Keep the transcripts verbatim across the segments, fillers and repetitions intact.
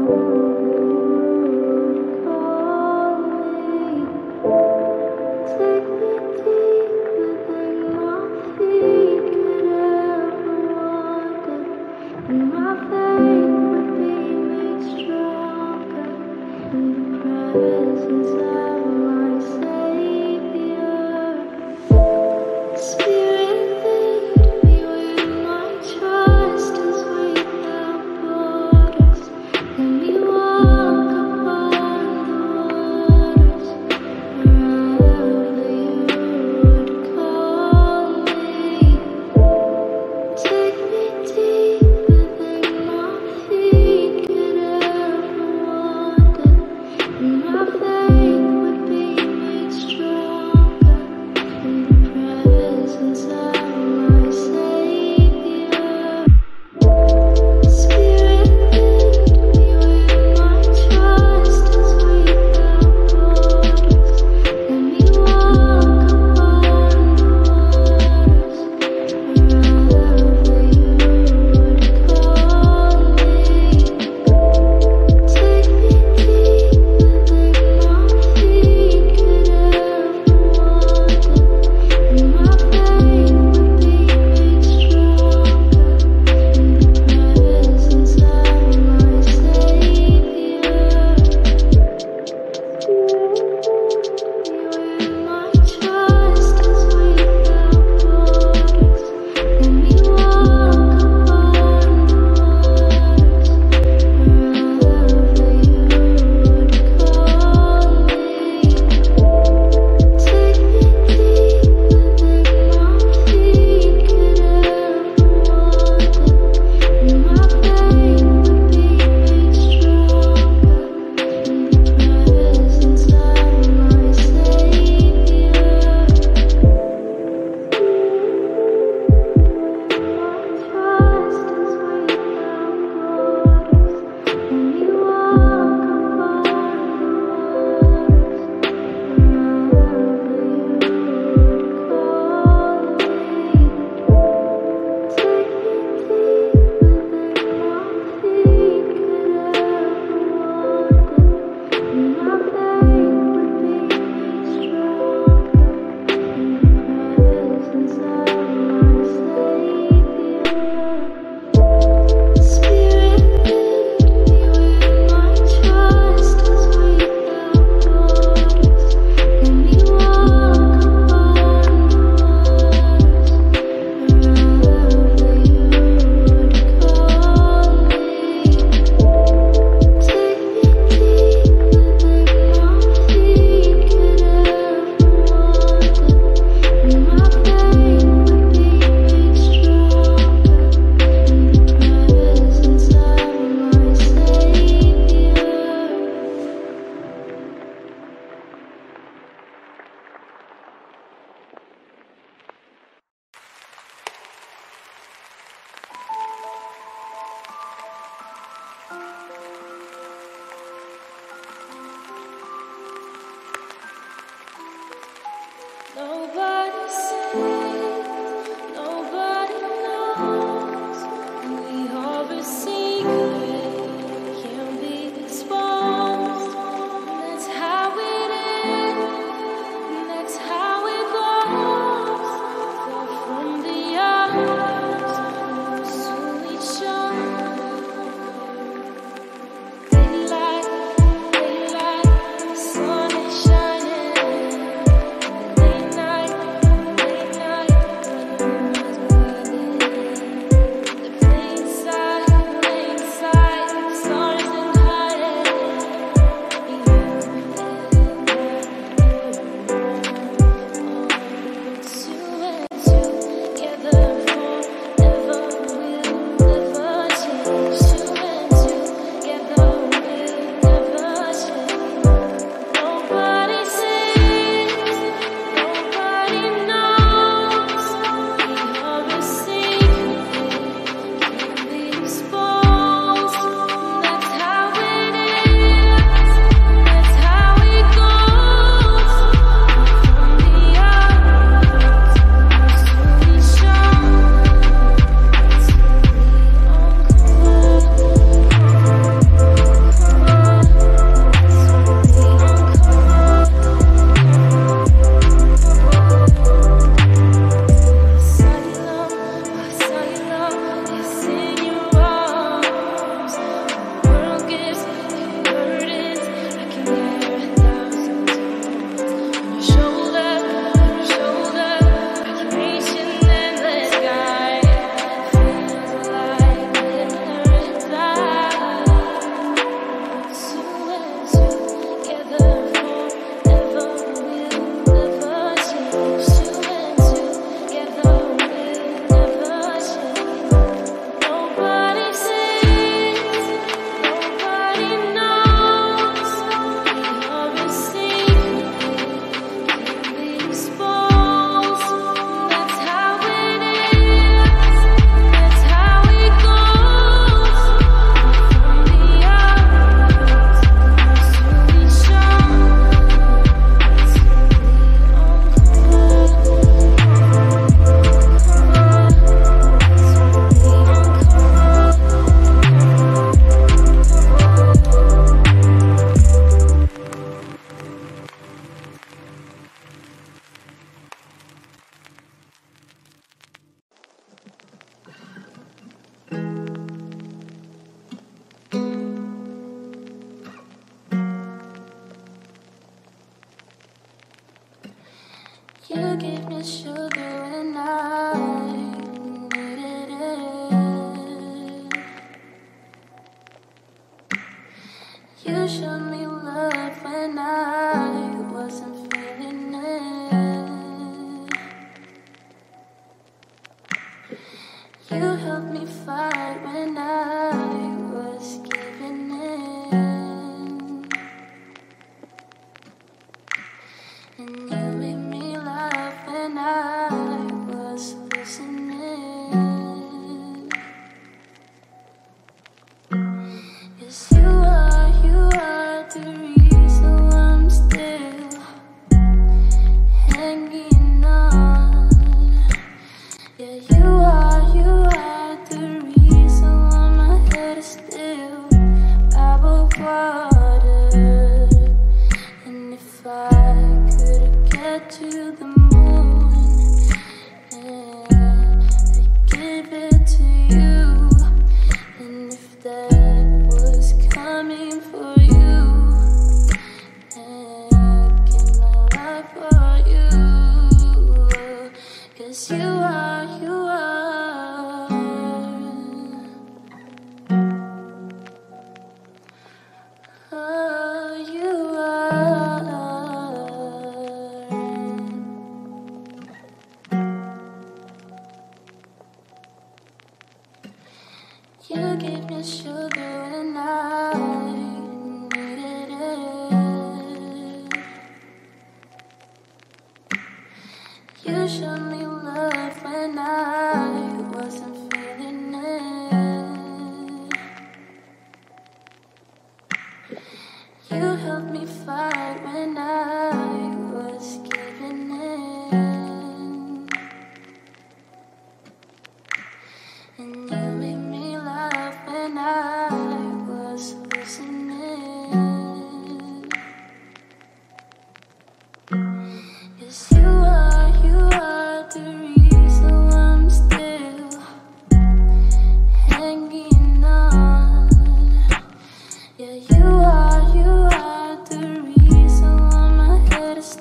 Let me gave me sugar when I needed it. You showed me love when I wasn't feeling it. You helped me fight when I was giving in. And you made me laugh when I was listening. 'Cause you are, you are the reason I'm still hanging on. Yeah, you are, you are the reason why my head is still above water. And if I could get to the moon, yeah, I'd give it to you. And if that was coming for you, yeah, I'd give my life for you. 'Cause you are, you are, oh, you are. You gave me sugar when I needed it. You showed me love when I wasn't feeling it. You helped me fight when I was giving in. And you made me laugh when I was listening. 'Cause you are, you are the reason I'm still hanging on. Yeah, you are, you are the reason why my head is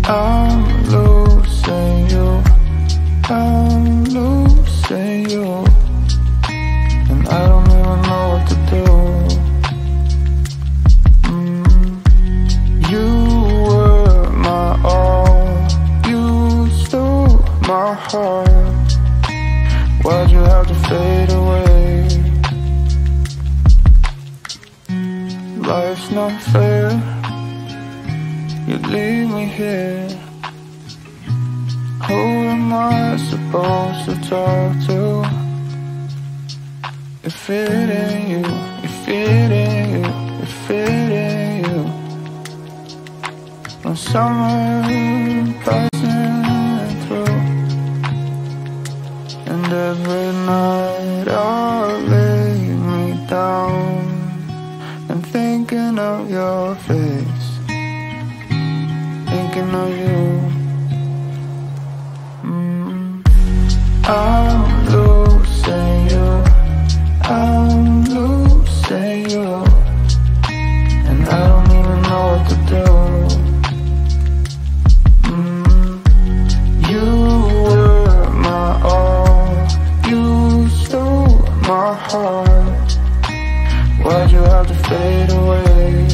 I'm losing you, I'm losing you, and I don't even know what to do. mm. You were my all, you stole my heart. Why'd you have to fade away? Life's not fair, you leave me here. Who am I supposed to talk to? If it ain't you, if it ain't you, if it ain't you. When summer passing through, and every night I'll lay me down and thinking of your face, thinking of you. mm. I'm losing you, I'm losing you, and I don't even know what to do. mm. You were my all, you stole my heart. Why'd you have to fade away?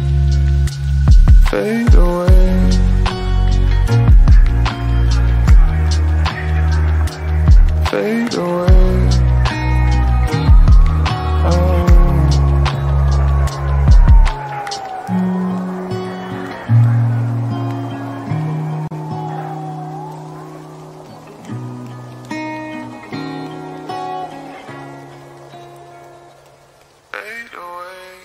Fade away. Fade away. Oh. Fade away.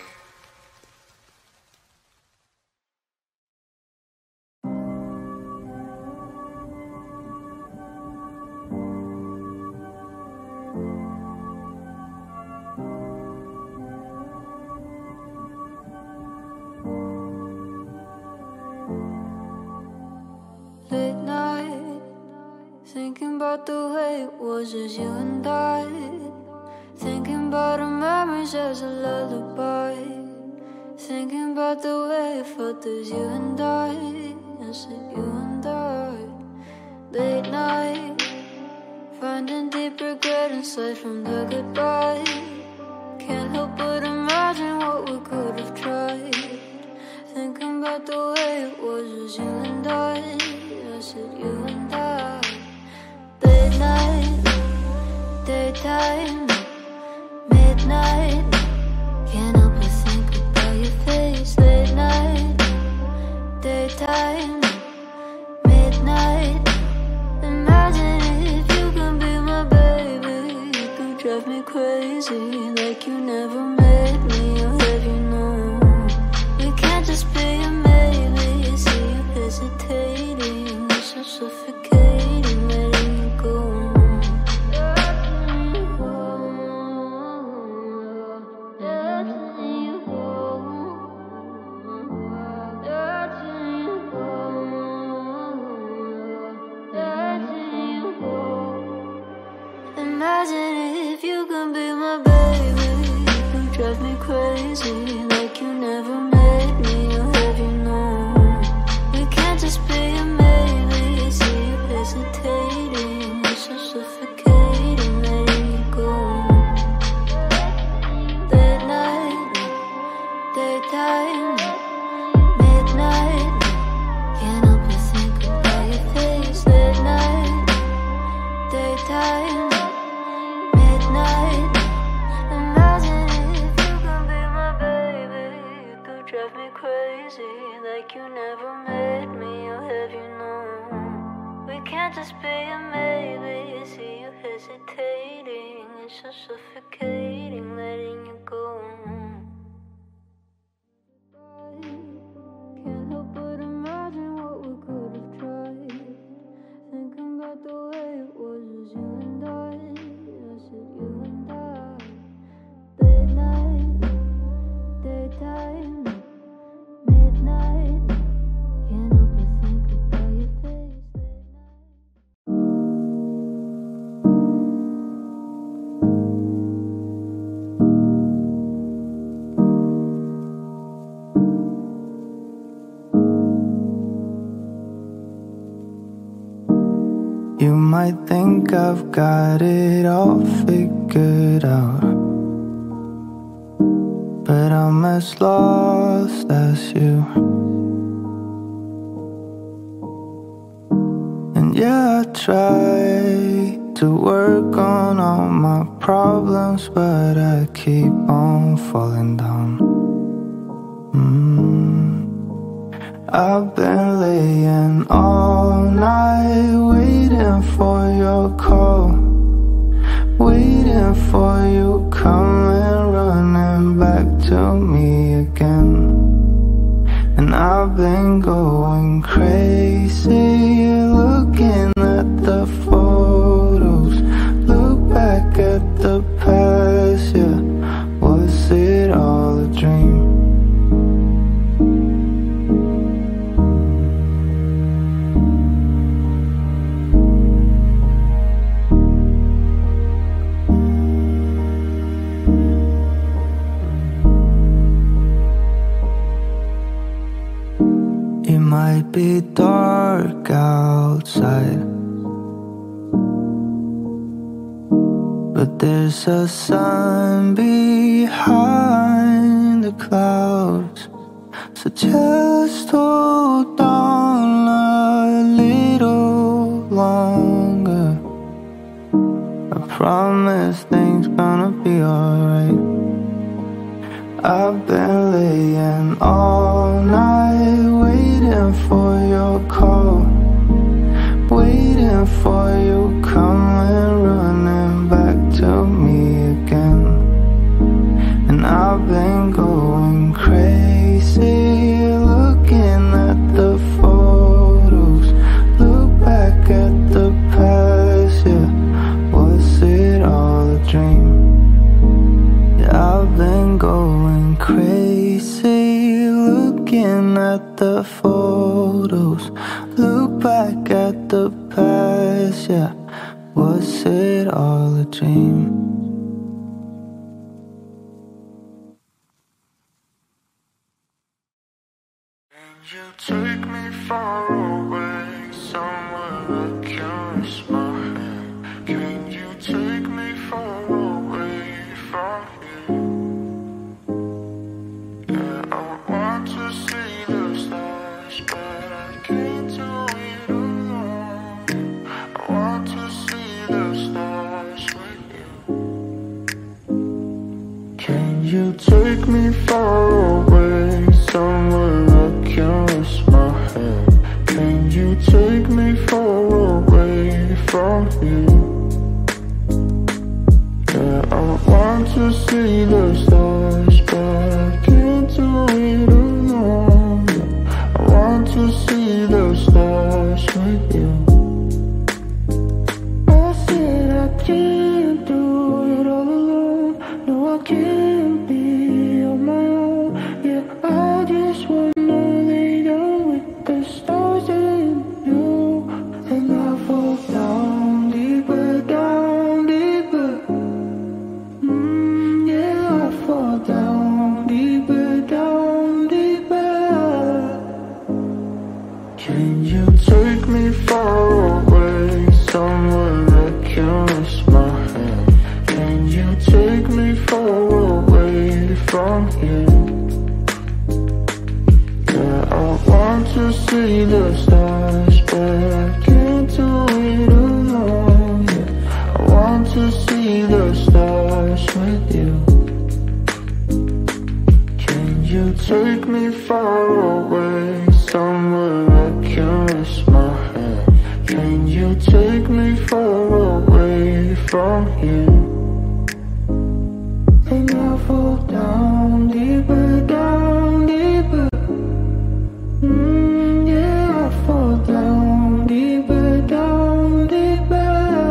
Late night, thinking about the way it was just you and I. Thinking about our memories as a lullaby. Thinking about the way it felt as you and I. I said you and I. Late night, finding deep regret inside from the goodbye. Can't help but imagine what we could have tried. Thinking about the way it was just you and I. I said you and I. Late night, daytime, midnight. Can't help but think about your face. Late night, daytime, midnight. Imagine if you can be my baby. You could drive me crazy like you never made me. Or have you known? We can't just be a maybe. See you hesitating, it's so suffocating, letting you go. Imagine if you can be my baby. You drive me crazy like you never made me. Or have you known? We can't just be a maybe. See you hesitating, it's so suffocating, letting you go. Late night, daytime, midnight. Can't help but think about your face. Late night, daytime, midnight. Imagine if you can be my baby. You could drive me crazy like you never made me. Or have you known? We can't just be a maybe. See you hesitating, it's so suffocating, letting you go. Can't help but imagine what we could have tried. Thinking about the way it was just you and I. I said you and I. Late night, daytime, midnight. Can't help but think about your face. Late night. You might think I've got it all figured out, but I'm as lost as you. And yeah, I try to work on all my problems, but I keep on falling down. mm. I've been laying all night waiting for your call, waiting for you coming running back to me again. And I've been going crazy looking at the photos, look back at the past, yeah. Was it all a dream? It might be dark outside, but there's a sun behind the clouds. So just hold on a little longer. I promise things gonna be alright. I've been laying all night waiting for your call, waiting for you coming running back to me again. And I've been going crazy looking at the photos, look back at the past, yeah. Was it all a dream? Yeah, I've been going crazy looking at the photos, look back at the past, yeah. Was it all a dream? Can you take me far away, somewhere I can rest my hand? Can you take me far away from here? Yeah, I want to see the stars, but I can't do it alone. I want to see the stars with you. Can you take me far away, somewhere I can rest my head? Can you take me far away from here? Yeah, I want to see the stars, but I can't do it alone. I want to see the stars with you. I said I can't do it all alone. No, I can't be on my own. Yeah, I just wanna lay down with the stars and you. And I fall down deeper, down deeper. Mm, yeah, I fall down deeper, down deeper. Can you take me far away, somewhere I can rest my head? Can you take me far away from here? Yeah, I want to see the stars, but I can't do it alone. Yeah, I want to see the stars with you. Can you take me far away, somewhere I can rest my head? Can you take me far away from here? And I fall down deeper, down deeper. Mm, yeah, I fall down deeper, down deeper.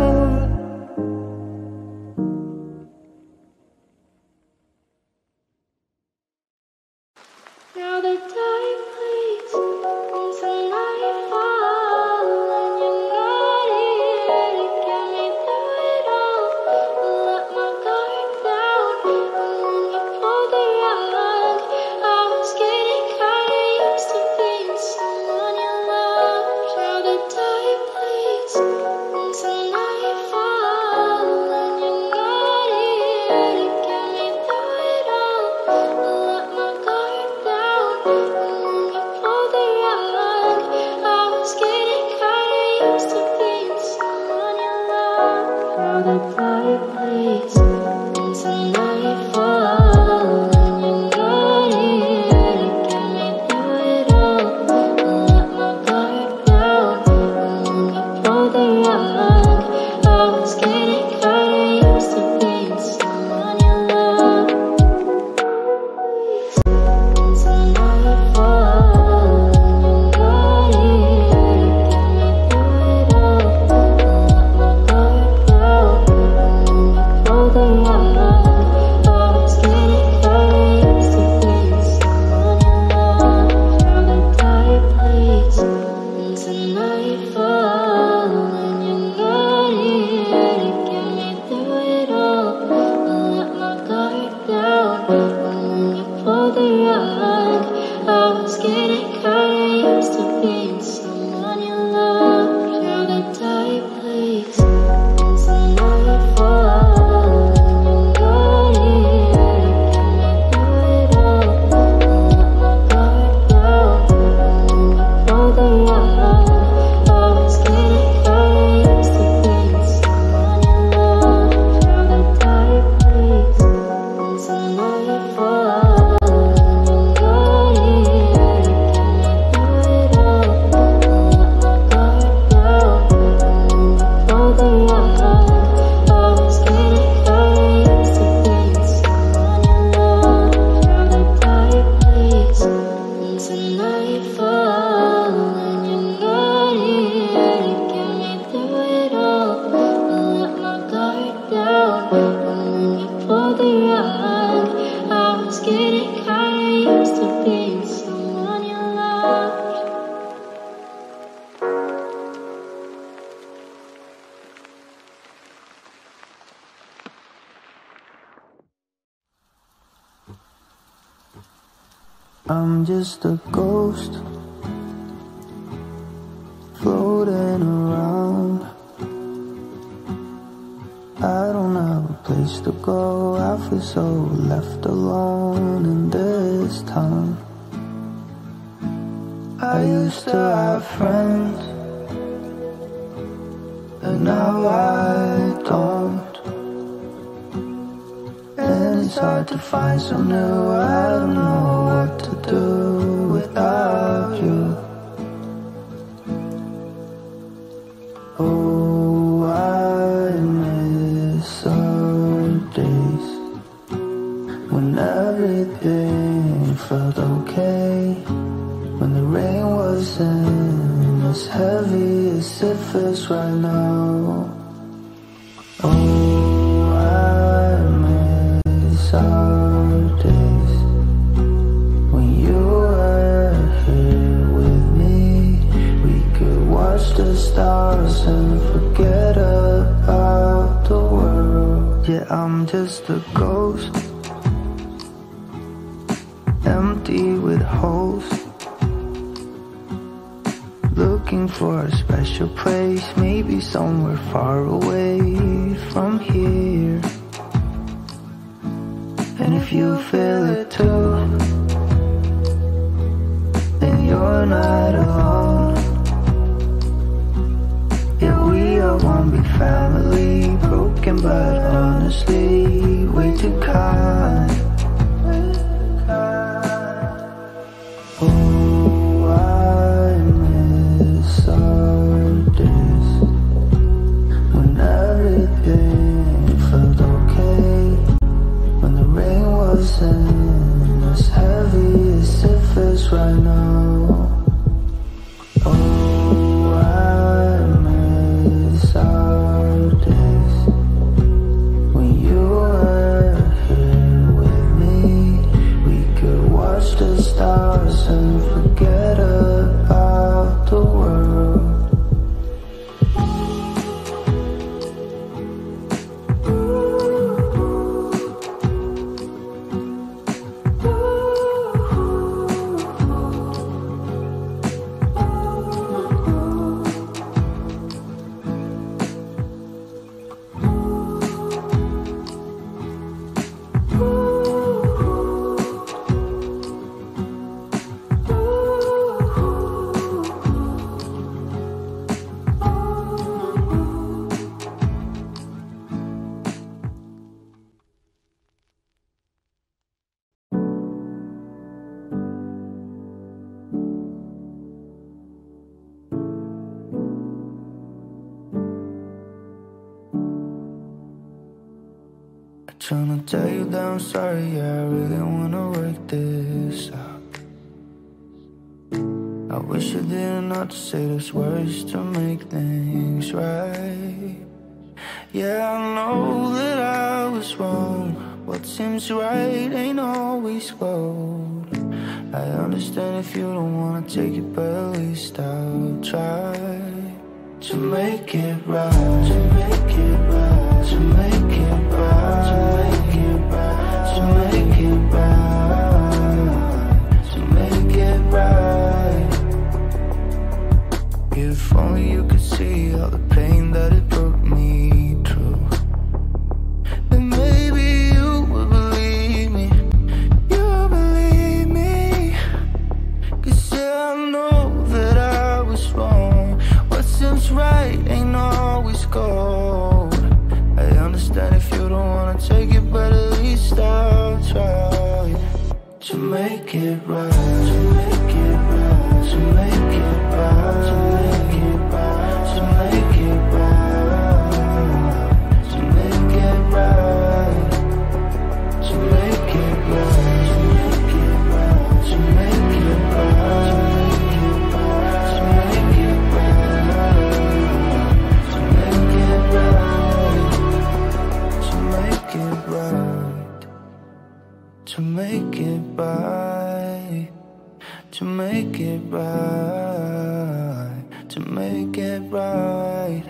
Now the time flees into nightfall, and you're not here to get me through it all. I'm just a ghost floating around. I don't have a place to go. I feel so left alone in this town. I used to have friends, and now I don't. And it's hard to find some new. I don't know what to do without you. Oh, I miss our days when everything felt okay, when the rain wasn't as heavy as it feels right now. Oh, I miss our days when you were here with me. We could watch the stars and forget about the world. Yeah, I'm just a ghost, empty with holes, looking for a special place, maybe somewhere far away from here. And if you feel it too, then you're not alone. Yeah, we are one big family, broken but honestly way too kind. Oh, I miss our days when everything felt okay, when the rain wasn't as heavy as it feels right now. Oh, I miss our days when you were here with me. We could watch the stars and forget about the world. Tryna tell you that I'm sorry, yeah, I really wanna work this out. I wish I didn't have to say those words to make things right. Yeah, I know that I was wrong. What seems right ain't always gold. I understand if you don't wanna take it, but at least I'll try to make it right, to make it right, to make it right, to make it right, to make it right, to make it right. If only you could see all the pain that it brought me through, then maybe you would believe me, you would believe me. Cause yeah, I know that I was wrong. What seems right ain't always gold. I understand if you don't wanna take it, but at least I'll try to make it right, to make it right, to make it right, to make it right, to make it right, to make it right, to make it right, to make it right, to make it right, to make it right, to make it right, to make it right, to make it right, to make it right, to make it right, to make it right.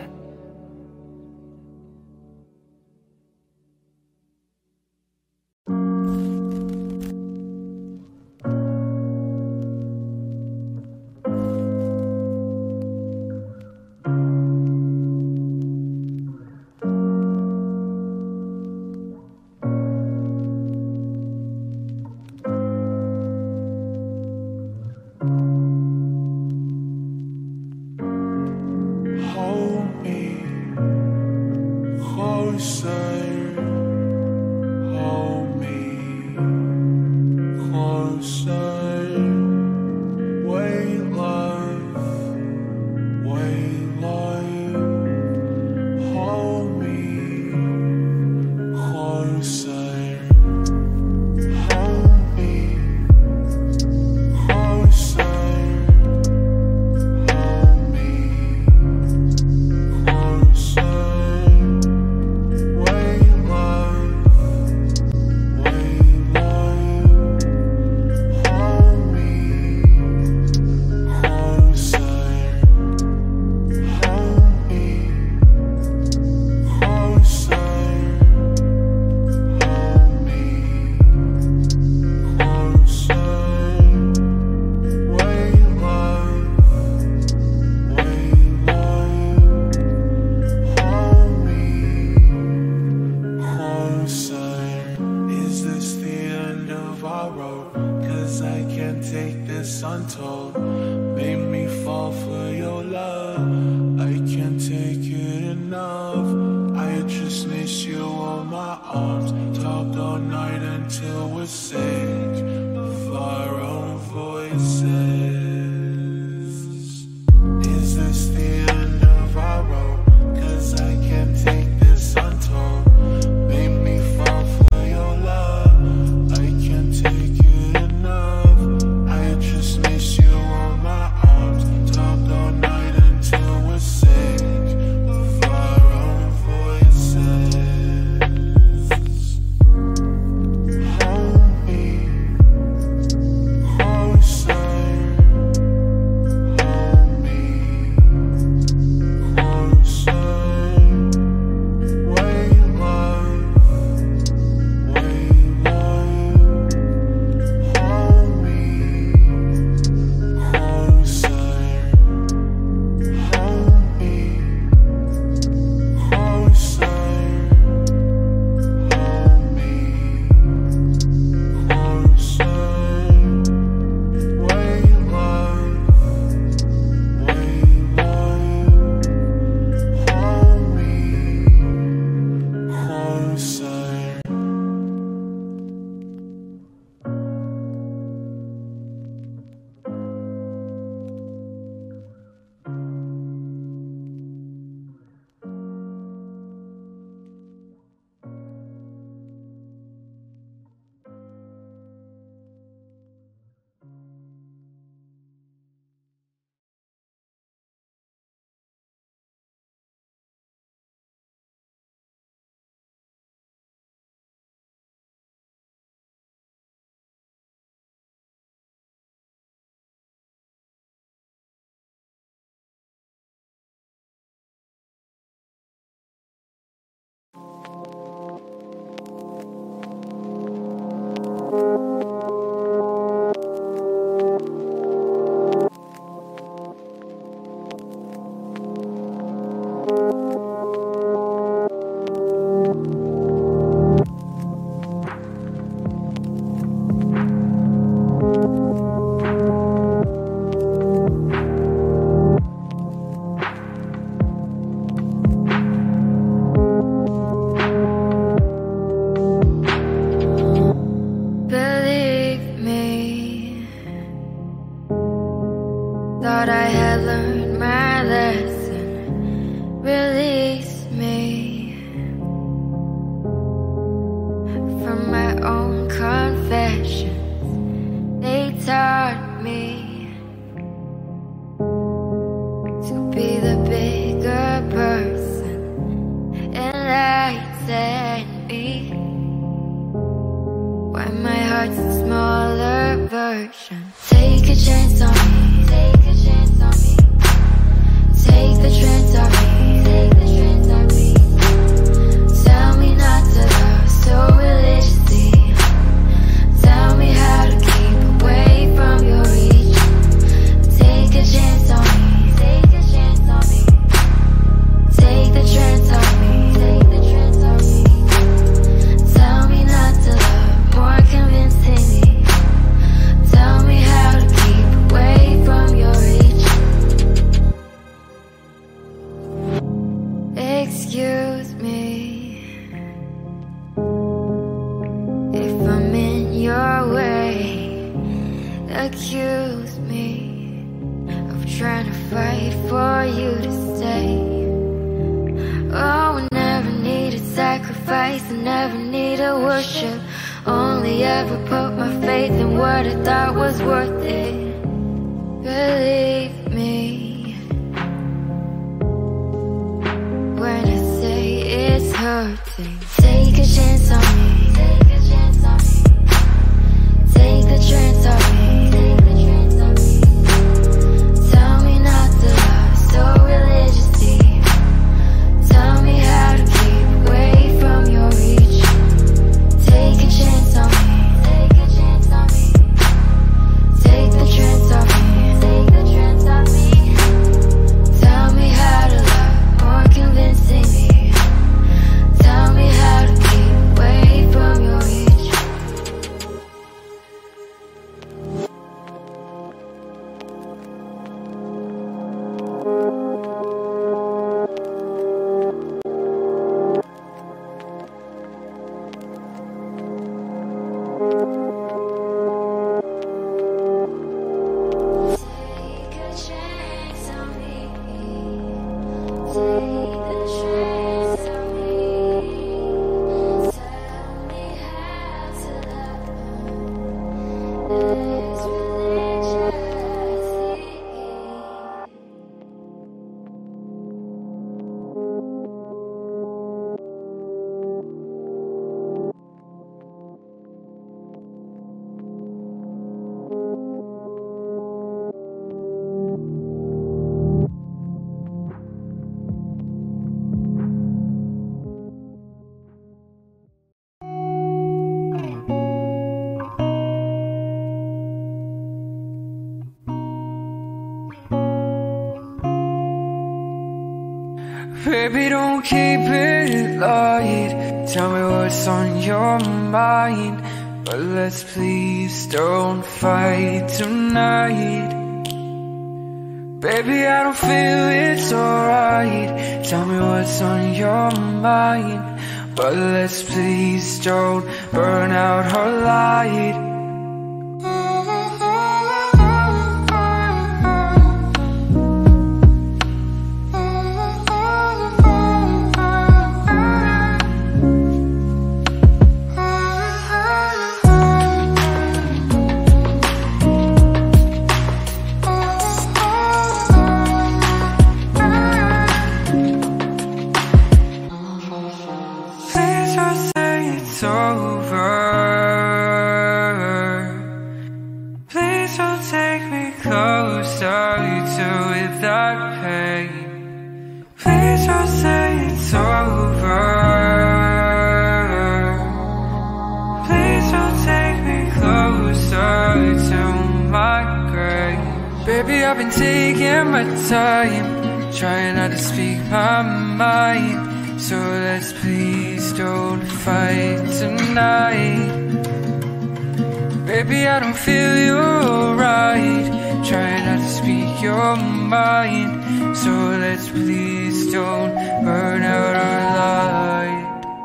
untold. Made me fall for your love. I can't take it enough. I just miss you on my arms. Talk all night until we're sick of our own voices. Is this the end of our road? 'Cause I can't take this untold. Made me fall for your love. I can't take it enough. I just miss you on my arms. Talk all night until we're sick of our own voices. Hold me closer. Hold me closer. Wait, love. Wait, love. Hold me closer. Hold me closer. Hold me closer. Wait, love. Wait, love. Hold me closer. Believe me, thought I had learned my lesson. Release me from my own confessions. They taught me to be the bigger person, enlighten me. Why my heart's a smaller version. Take a chance on me. Take a chance on me. Take the chance on me. Take the chance on me. Tell me not to love so religiously. Tell me how to keep away from your reach. Take a chance on me. Take a chance on me. Take the chance on me. Take the chance on me. Tell me not to love more convincingly. Tell me how to keep away from your reach. Excuse me if I'm in your way. Accuse me of trying to fight for you to stay. Oh, I never needed sacrifice, I never needed worship. Only ever put my faith in what I thought was worth it. Believe me when I say it's hurting. Take a chance on me. Take a chance on me. Take the chance on me. Take the chance on me. Tell me not to love so religiously. Tell me how to keep away from your reach. Take a chance on me. Take a chance on me. Take the chance on me. Take the chance on me. Tell me how to love more convincingly. Tell me how Baby, don't keep it light. Tell me what's on your mind. But let's please don't fight tonight. Baby, I don't feel it's alright. Tell me what's on your mind. But let's please don't burn out our light. Baby, I've been taking my time, trying not to speak my mind. So let's please don't fight tonight. Baby, I don't feel you're right, trying not to speak your mind. So let's please don't burn out our light.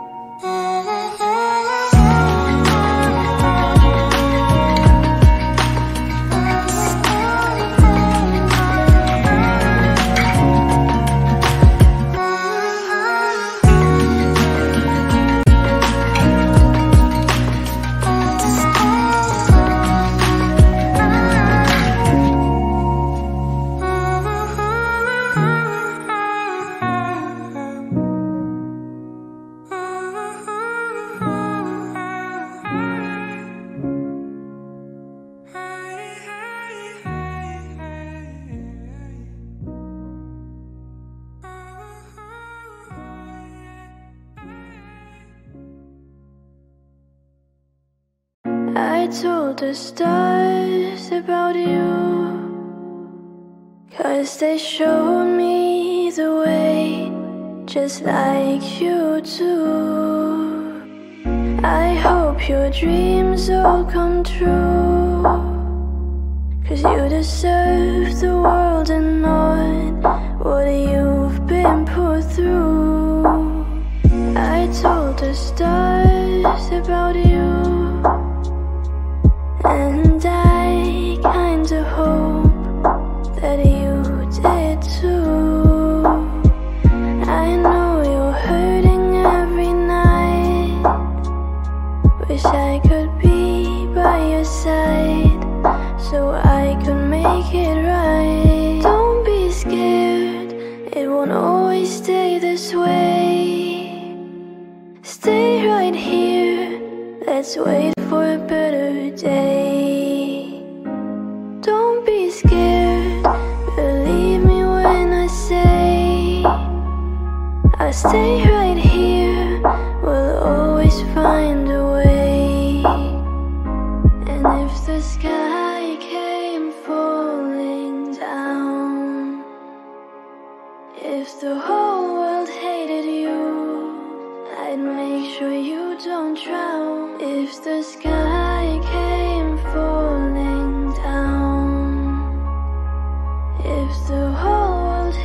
I told the stars about you, 'cause they showed me the way, just like you do. I hope your dreams all come true, 'cause you deserve the world and not what you've been put through. I told the stars about you, and I kinda hope that you did too. I know you're hurting every night. Wish I could be by your side, so I could make it right. Don't be scared, it won't always stay this way. Stay right here, let's wait for a better day. Don't be scared, believe me when I say I'll stay right here, we'll always find a way. And if the sky came falling down, if the whole world hated you, I'd make sure you don't drown. If the sky came falling down, if the whole world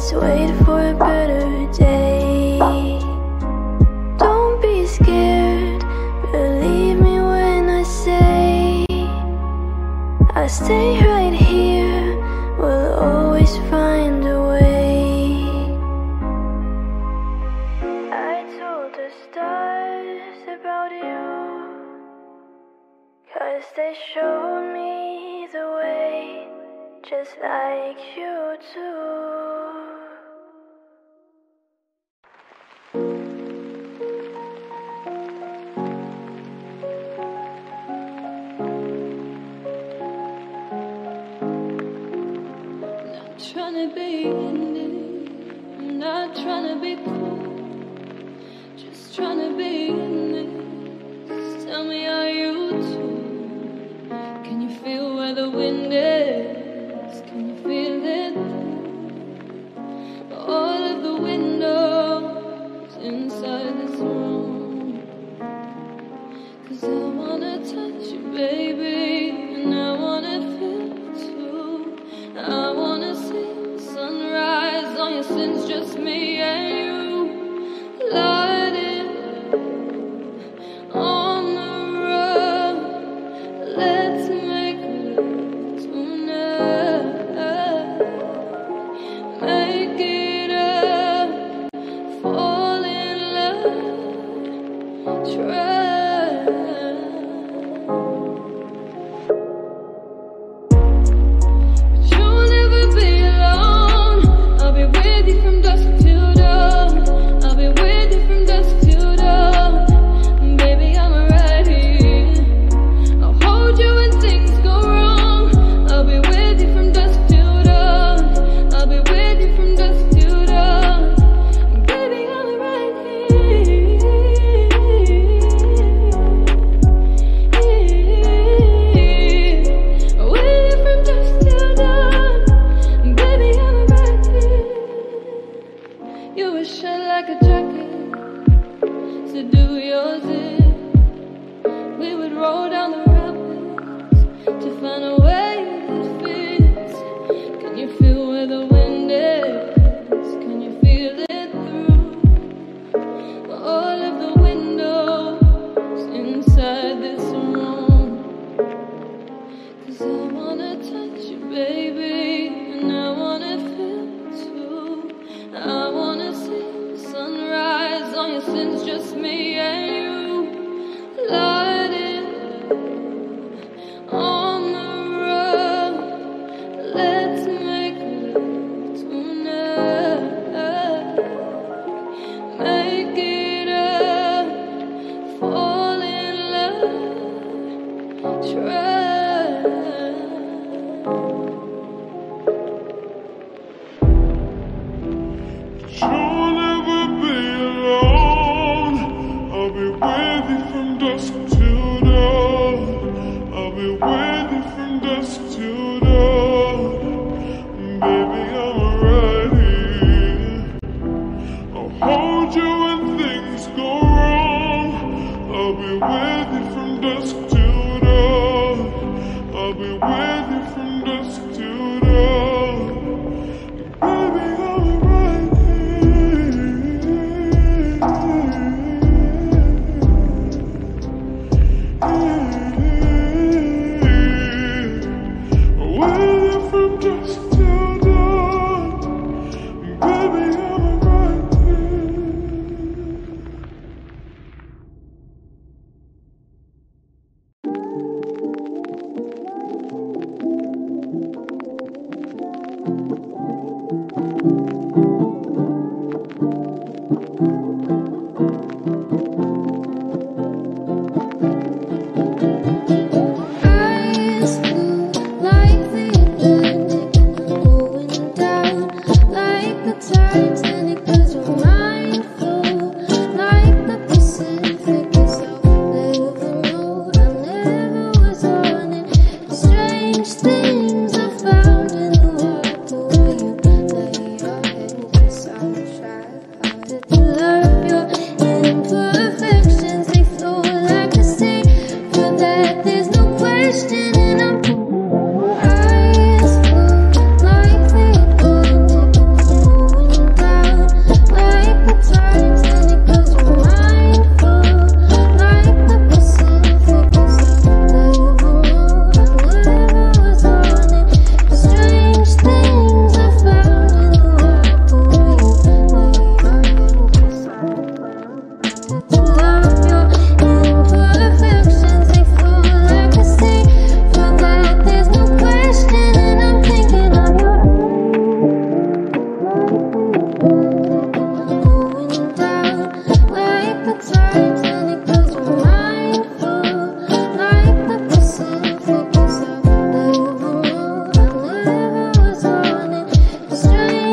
let's wait for a better day. Don't be scared, believe me when I say I'll stay right here, we'll always find a way. I told the stars about you, 'cause they showed me the way, just like you do. Not trying to be in it, I'm not trying to be cool, just trying to be in this. Tell me, are you too? Can you feel where the wind is? Can you feel it? All of the windows inside this room. 'Cause I wanna touch you, baby, and I wanna feel it too. I wanna see the sunrise on your sins, just me and you. Lighting on the road, let's make love tonight. Make it up, fall in love, try. But you'll never be alone. I'll be with you from dusk till dawn. I'll be with you from dusk till dawn. Baby, I'm right here. I'll hold you when things go wrong. I'll be with you from dusk till dawn. I'll be with you from dusk till dawn. Baby, I'm right here. With you from dusk till dawn. Baby, I'm right here. You were shut like a jacket, so do yours in. We would roll down the rapids to find a way that fits. Can you feel where the wind is? Can you feel it through all of the windows inside this room? 'Cause I wanna touch you, baby, and I wanna feel it too. I wanna see the sunrise on your sins, just me and you. Lighting on the road, let's make love tonight. Make it up, fall in love, try. You'll never be alone. I'll be with you from dusk till dawn. I'll be with you from dusk till dawn. Baby, I'm right here. I'll hold you when things go wrong. I'll be with you from dusk till dawn. I'll be with you from dusk till dawn. Baby, I'm right with you from dusk till dawn. Baby, I'm right here. Eyes blue like the Atlantic, and I'm going down like the Titanic. 'Cause your mind flow like the Pacific. Yes, I'll never know, I never was on it. Strange things I found in the water where you lay your head. Yes, I'll try harder to love your imperfections. They flow like the sea, for that there's no question. And I'm eyes blue like the Atlantic, and I'm going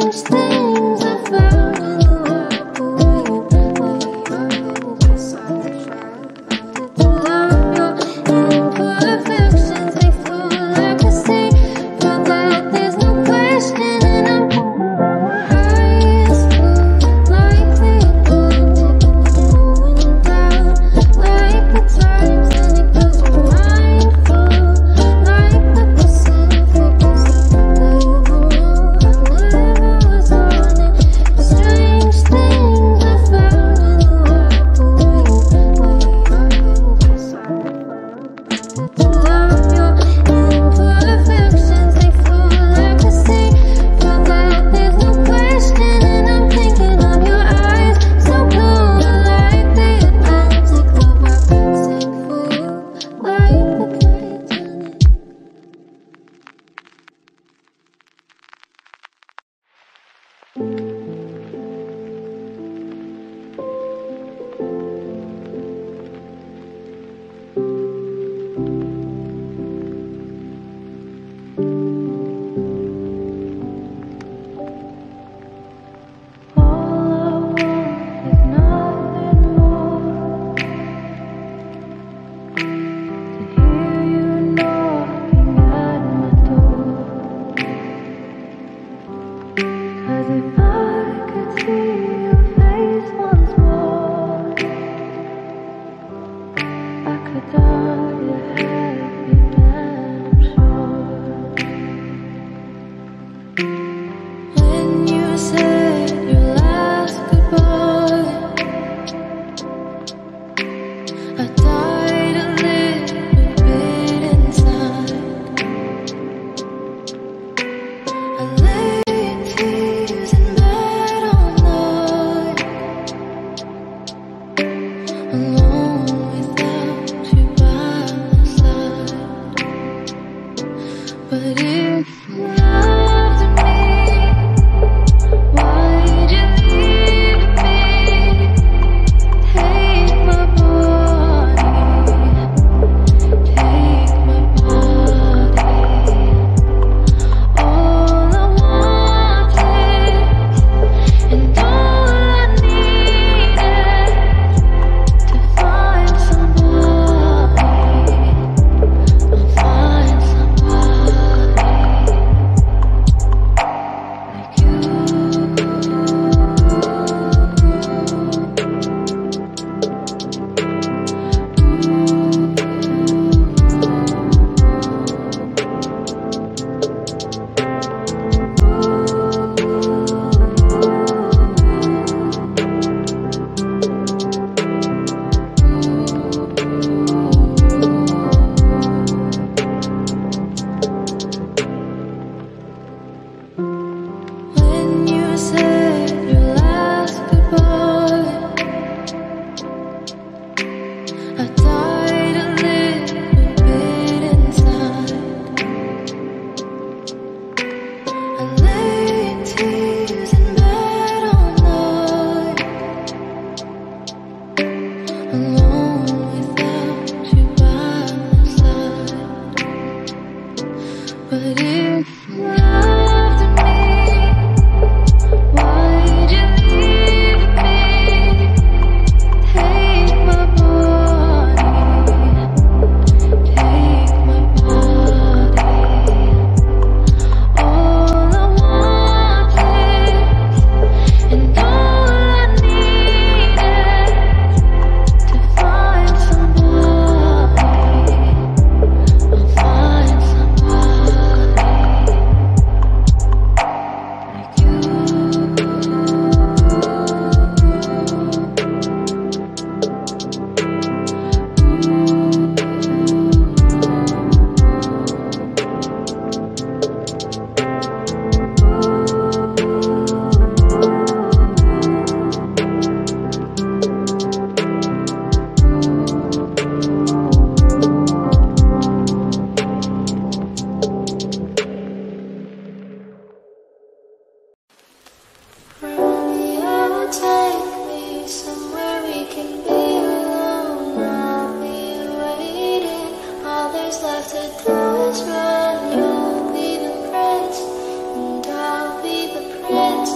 Run, you'll be the prince, and I'll be the prince.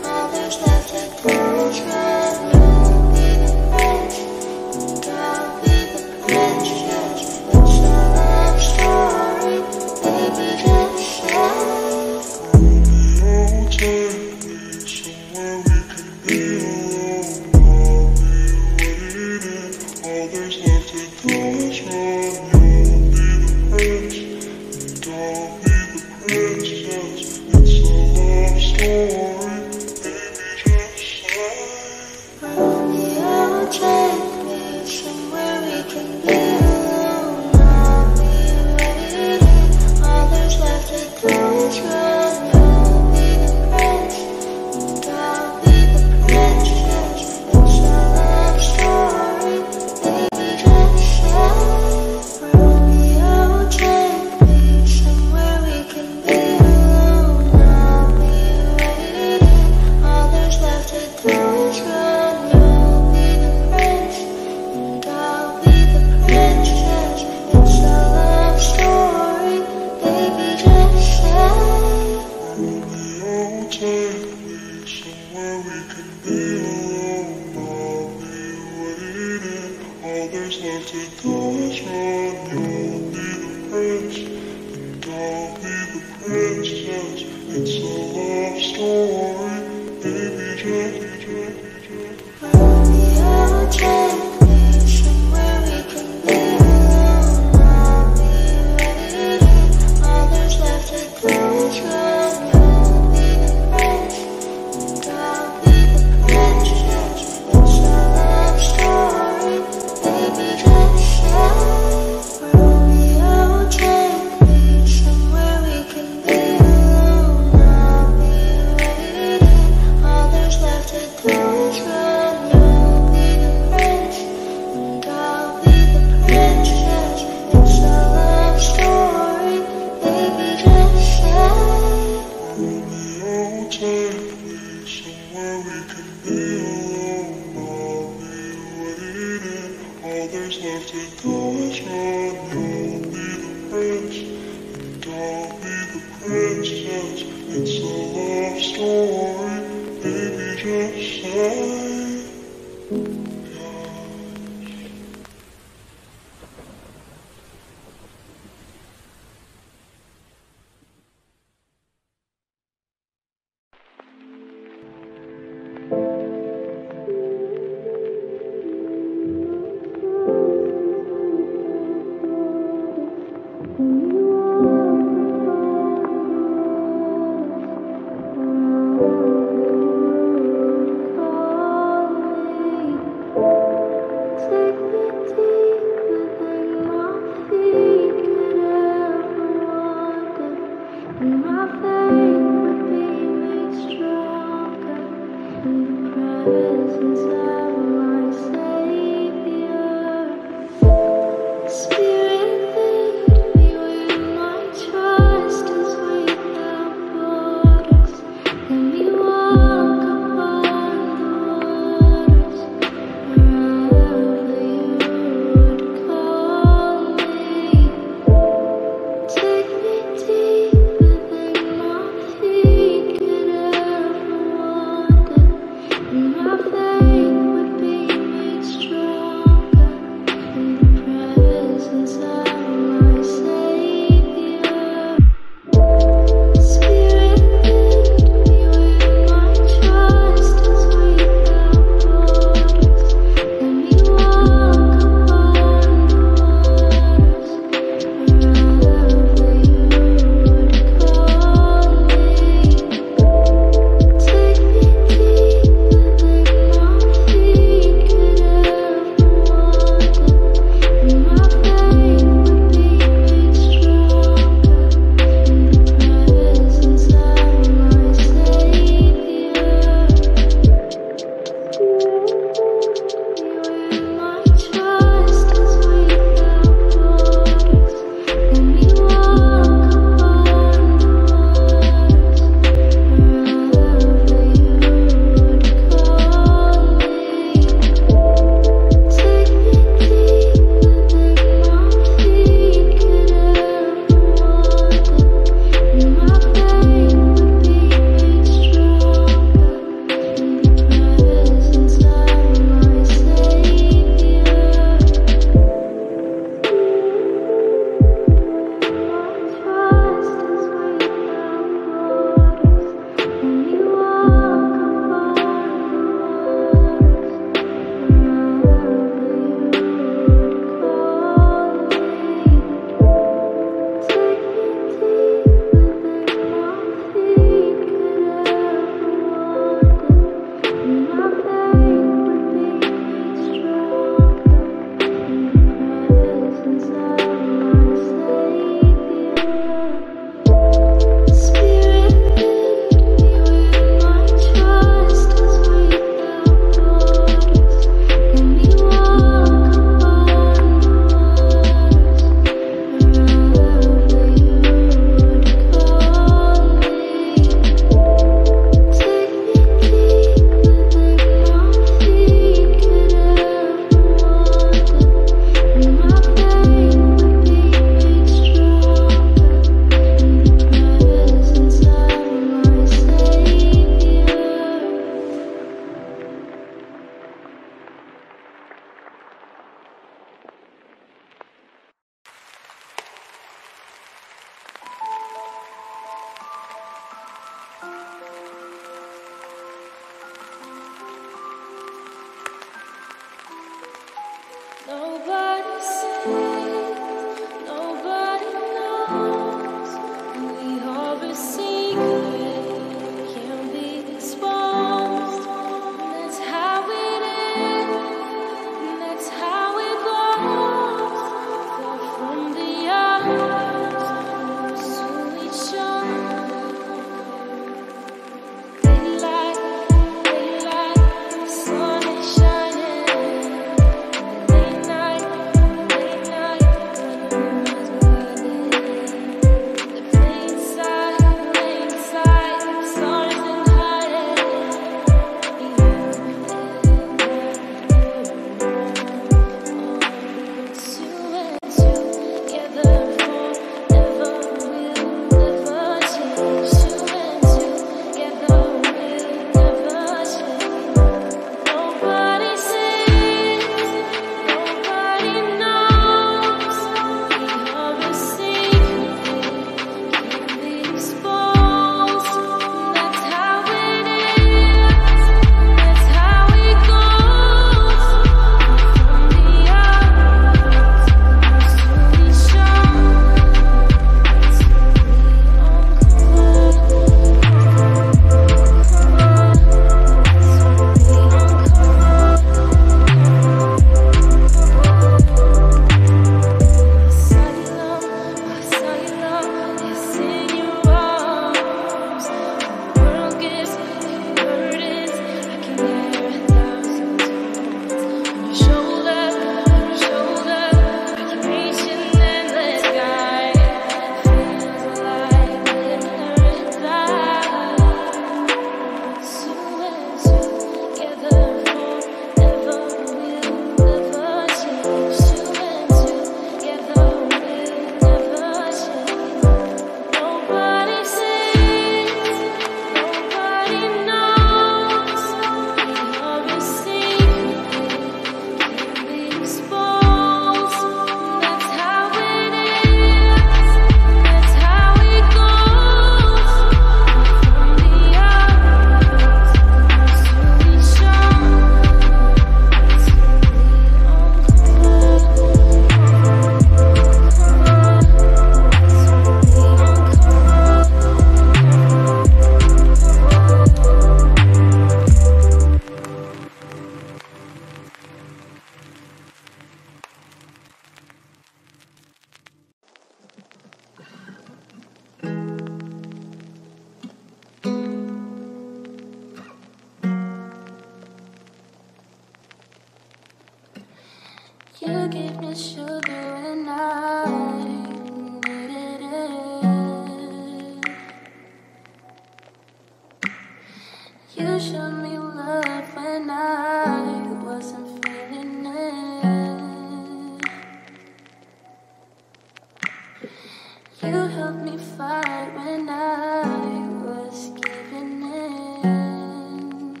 You helped me fight when I was giving in,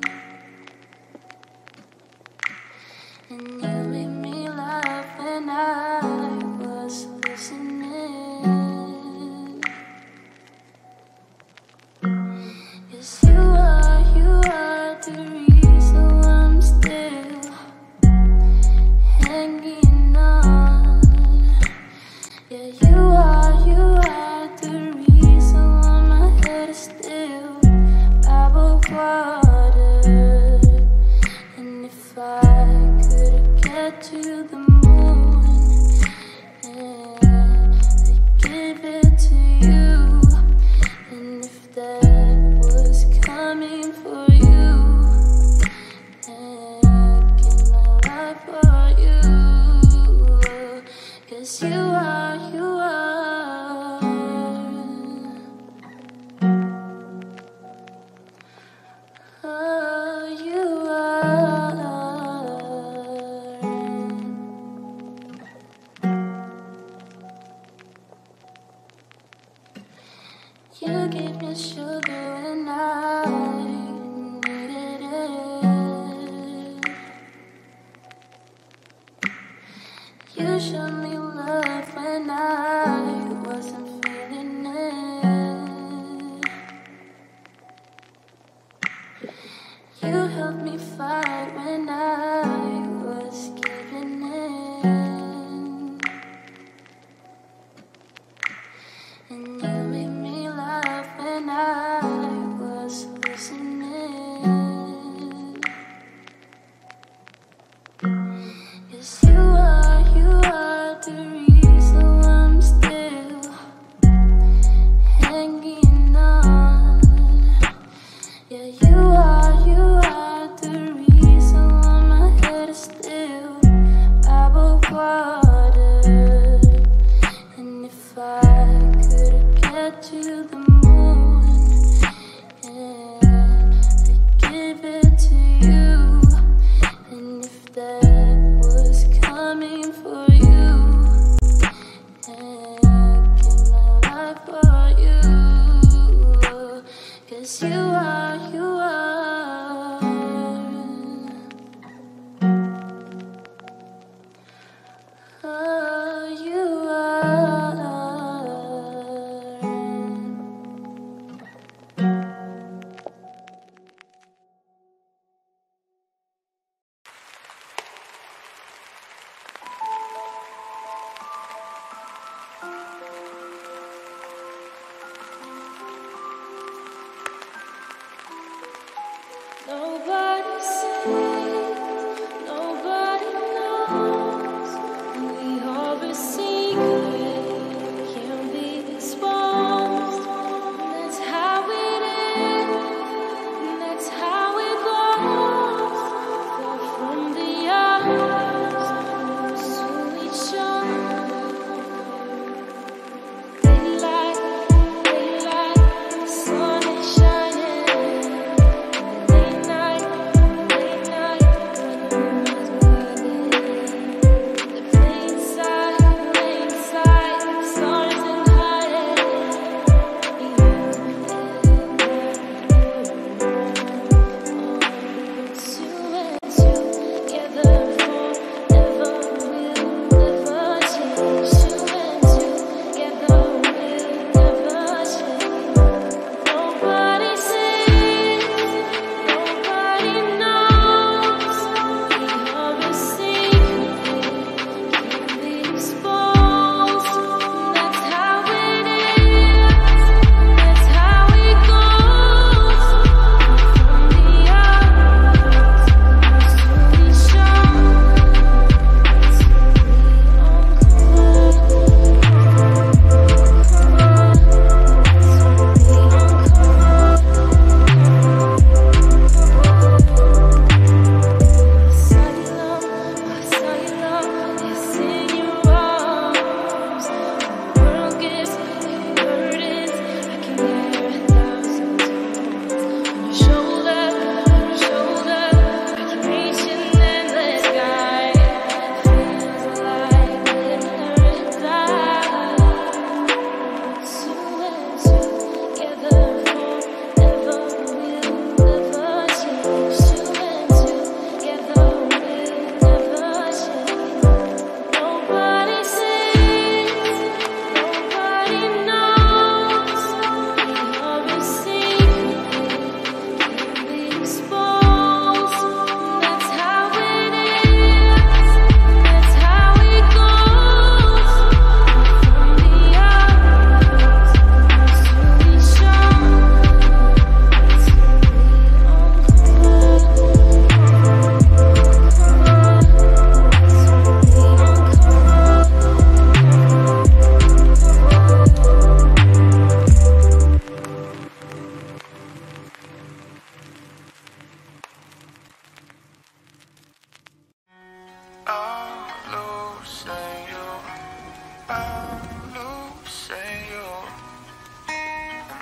and you made me laugh when I was listening. Yes, you are, you are the reason I'm still hanging on. Yeah, you are, you are the reason why my head is still bottled water. And if I could get to the moon and give it to you, and if that was coming for you, and give my life for you, 'cause you are, you are, oh, you are. You gave me sugar when I needed it. You showed me love when I wasn't feeling it. You helped me fight when I was giving in, and you made me laugh when I was listening. Yes, you are, you are the reason I'm still hanging on. Yeah, you are, you are the reason why my head is still bottled water. And if I could get to the moon and give it to you, and if that was coming for you, and give my life for you, 'cause you are, you are, oh, you are.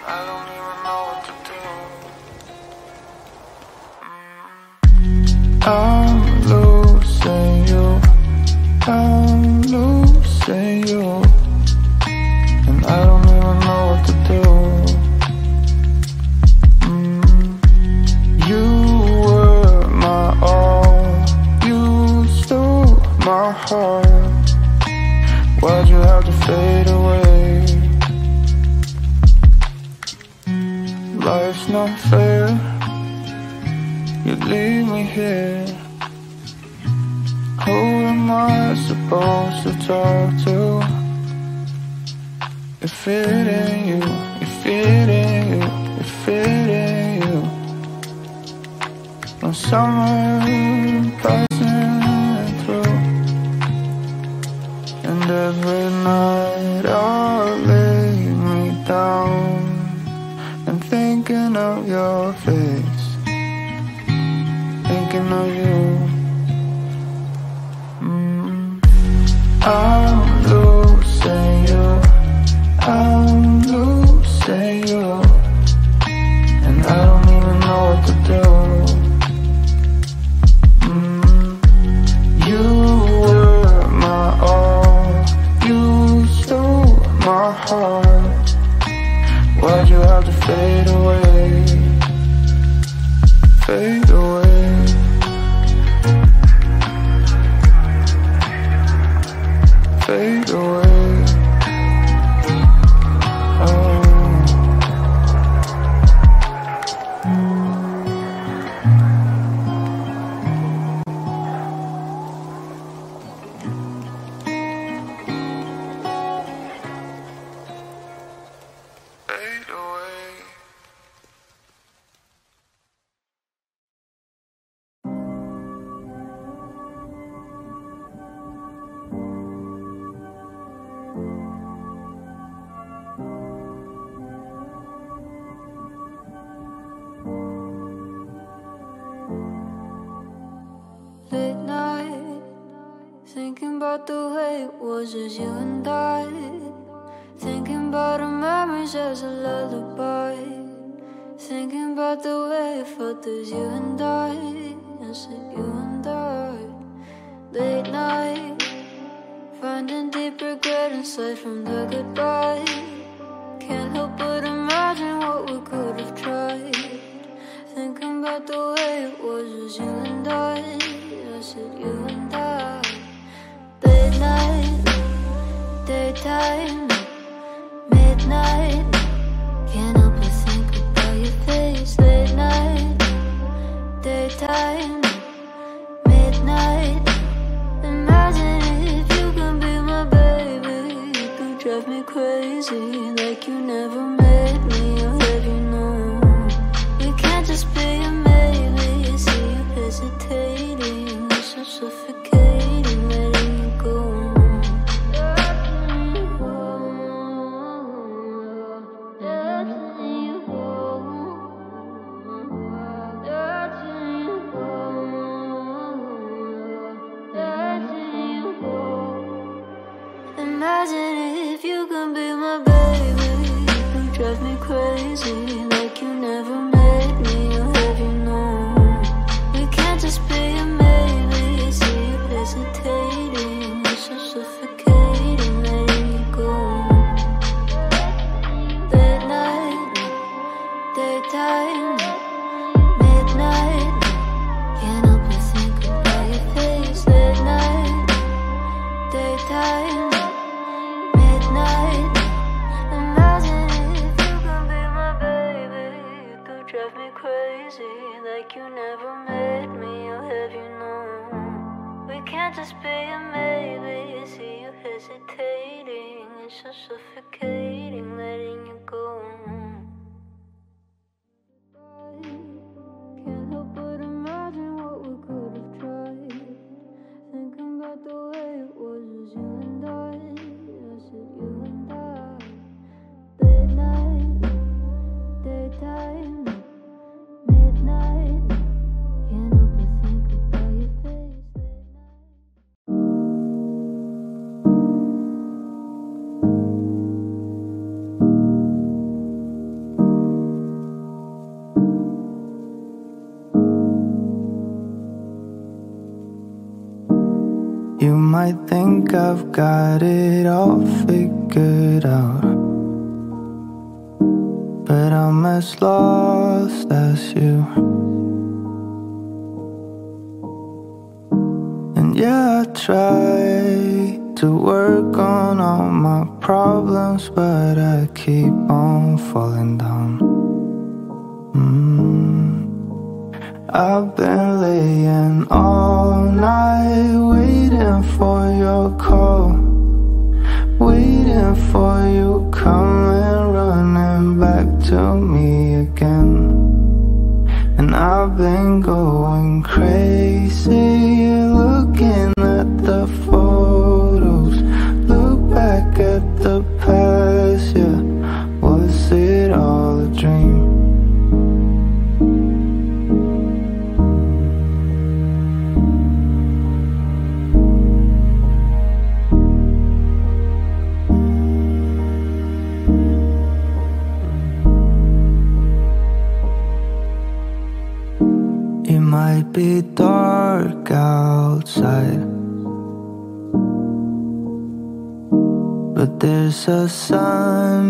I don't even know what to do. I'm losing you, I'm losing you, and I don't even know what to do. mm. You were my all, you stole my heart. Why'd you have to fade away? Life's not fair, you leave me here. Who am I supposed to talk to? If it ain't you, if it ain't you, if it ain't you. No summer passing through, and every night I'll lay me down and thinking of your face, thinking of you. mm. I'm losing you, I'm losing you, and I don't even know what to do. mm. You were my all, you stole my heart. Why'd you have to fade away? Fade away. Fade away. Oh. Fade away. Late night, thinking about the way it was as you and I, thinking about our memories as a lullaby, thinking about the way it felt as you and I, I said you and I. Late night, finding deep regret inside from the goodbye. Can't help but imagine what we could have tried, thinking about the way it was as you and I, I said you and I. Late night, daytime, midnight, can't help but think about your face. Late night, daytime, midnight, imagine if you can be my baby. You could drive me crazy like you never met me. I'll have you know we can't just be a maybe. See you hesitating, it's so suffocating, letting you go. Imagine if you can be my baby. You drive me crazy like you never met me. I'll have you know we can't just be a maybe. See you hesitating, it's so suffocating, letting you go. Late night, daytime, midnight, can't help but think about your face. Late night, daytime, midnight, imagine if you can be my baby. You could drive me crazy like you never met me. I'll have you know we can't just be a maybe. See you hesitating, it's so suffocating, letting you go. Can't help but imagine what we could have tried, thinking about the way it was as you and I, I said you and I. Late night, daytime, midnight, can't help but think about your face. Late night. might think I've got it all figured out, but I'm as lost as you. And yeah, I try to work on all my problems, but I keep on falling down. mm. I've been laying all night waiting for your call, waiting for you coming running back to me again. And I've been going crazy looking at the photos, look back at the past, yeah. Was it all a dream? It might be dark outside, but there's a sun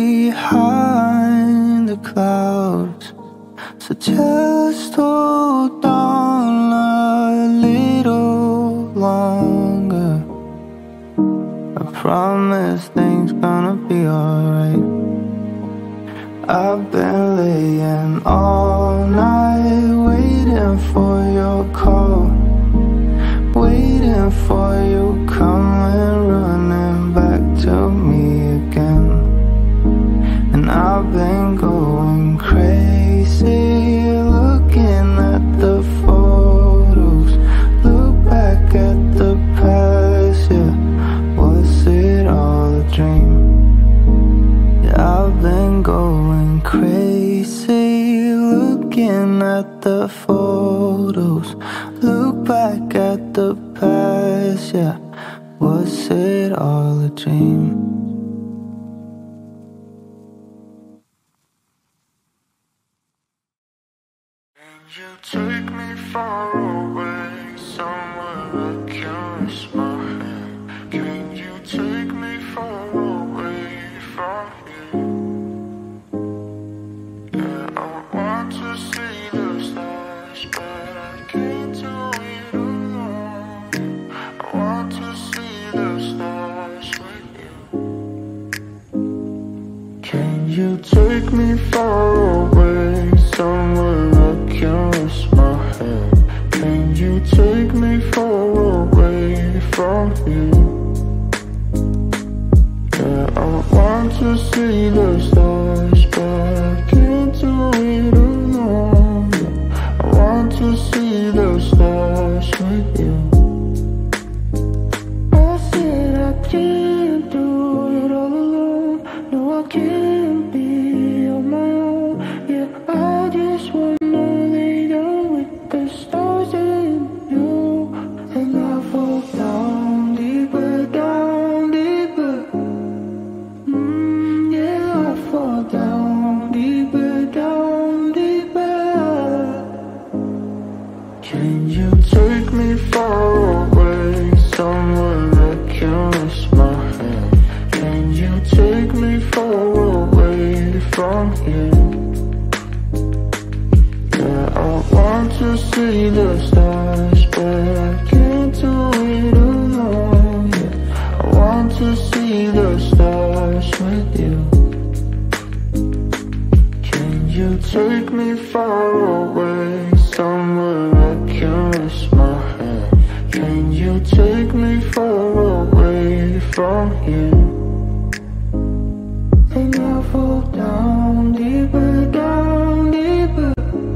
behind the clouds. So just hold on a little longer. I promise things gonna be alright. I've been laying all night waiting for your call, waiting for you coming running back to me again. And I've been going crazy looking at the photos, look back at the past, yeah. Was it all a dream? I've been going crazy looking at the photos, look back at the past, yeah. Was it all a dream? Can you take me far away, somewhere I can rest my hand? Can you take me far away from here? Yeah, I want to see the stars, but I can't do it alone. I want to see the stars with you. Can you take me far away, somewhere I can rest my head? Can you take me far away from here? Yeah, I want to see the stars, but I can't do it alone. I want to see the stars with you. I said I can't do it all alone. No, I can't be on my own. Yeah, I just wanna lay down with the stars and you. And I fall down deeper, down deeper. Mm, yeah, I fall down deeper, down deeper. Can you take me far away, somewhere I can rest my head? Can you take me far away from here? Yeah, I want to see the stars, but I can't do it alone. Yeah, I want to see the stars with you. Can you take me far away, somewhere I can rest my head? Can you take me far away from here? And I fall down deeper, down deeper.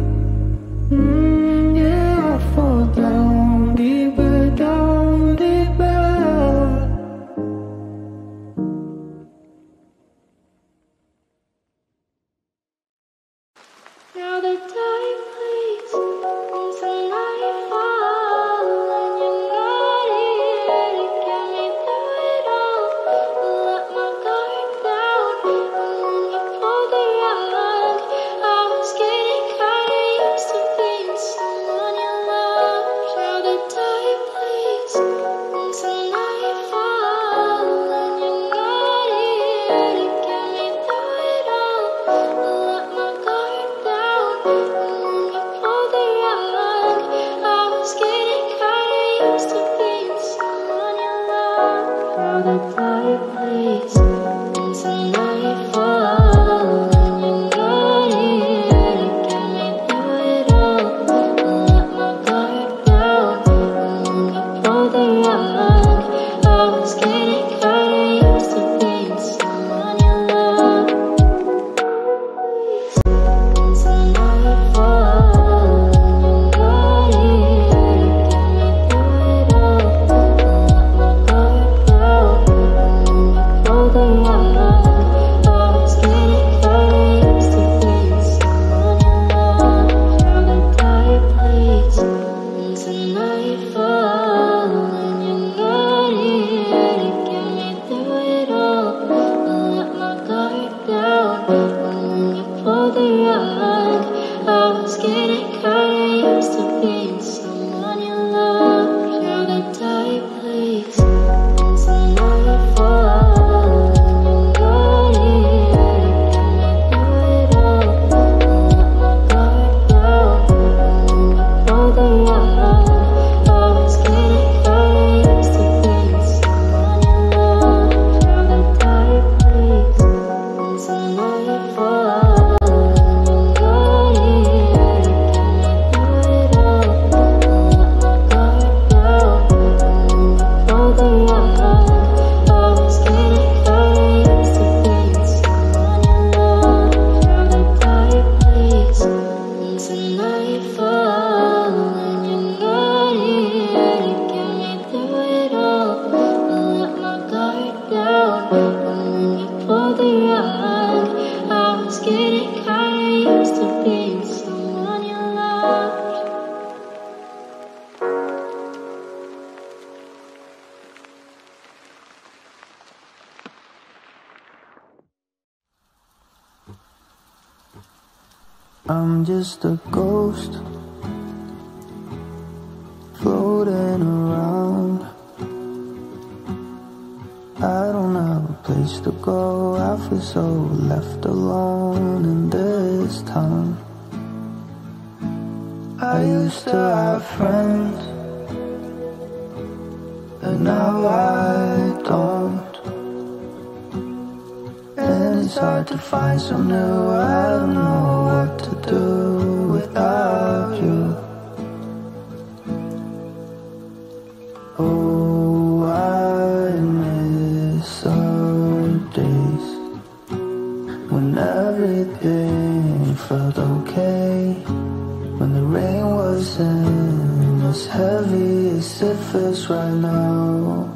Mm, yeah, I fall down deeper, down deeper. Now the time flees into nightfall, and you're not here to get me through it all. I'm just a ghost floating around. I don't have a place to go. I feel so left alone in this town. I used to have friends, but now I don't. And it's hard to find some new. I don't know what to do without you. Oh, I miss our days when everything felt okay, when the rain wasn't as heavy as it feels right now.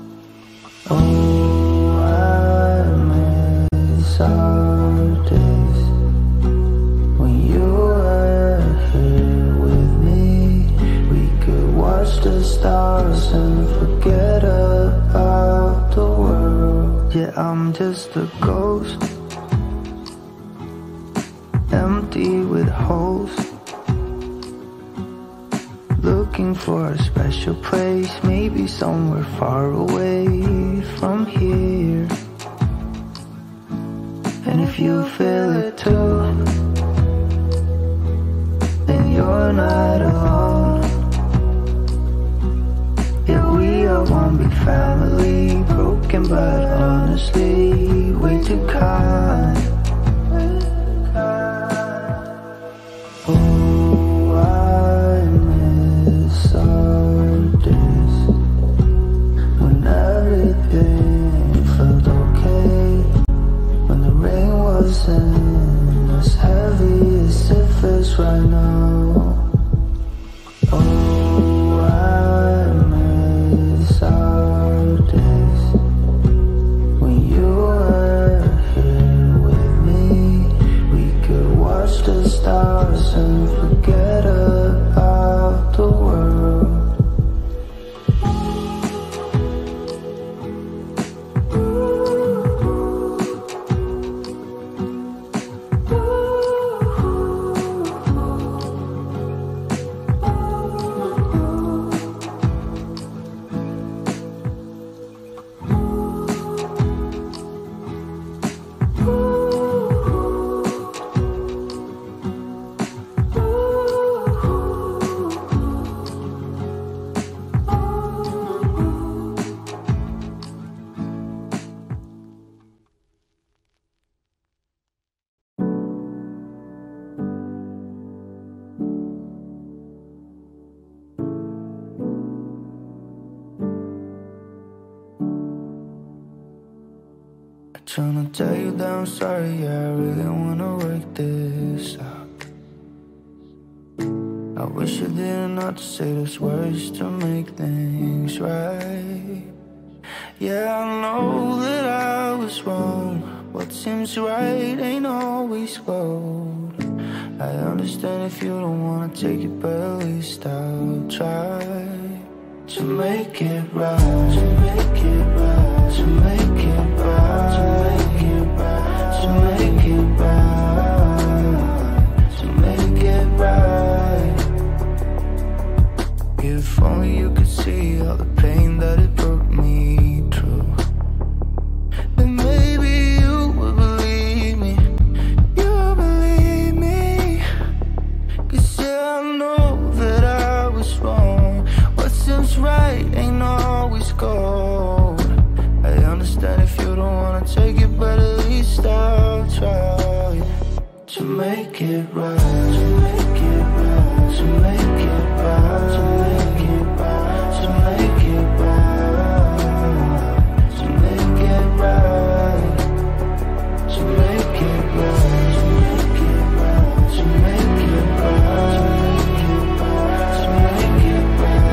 Oh, I miss our days when you were here with me. We could watch the stars and forget about the world. Yeah, I'm just a ghost, empty with holes, looking for a special place, maybe somewhere far away from here. And if you feel it too, then you're not alone. Yeah, we are one big family, broken but honestly way too kind. Oh, I miss our days when everything felt okay, when the rain wasn't as heavy as it feels right now. Oh, I miss our days when you were here with me. We could watch the stars and forget about the world. Tryna tell you that I'm sorry, yeah, I really wanna work this out. I wish I didn't have to say those words to make things right. Yeah, I know that I was wrong. What seems right ain't always gold. I understand if you don't wanna take it, but at least I'll try to make it right, to make it right, to make it right, to make it right, to make it right, to make it right. If only you could see all the pain that it brought me through, then maybe you would believe me, you would believe me. Cause yeah, I know that I was wrong. What seems right ain't always gold. I understand if you don't wanna take it, but at least I'll try to make it right, to make it right, to make it right, to make it right, to make it right, to make it right, to make it right, to make it right, to make it right, to make it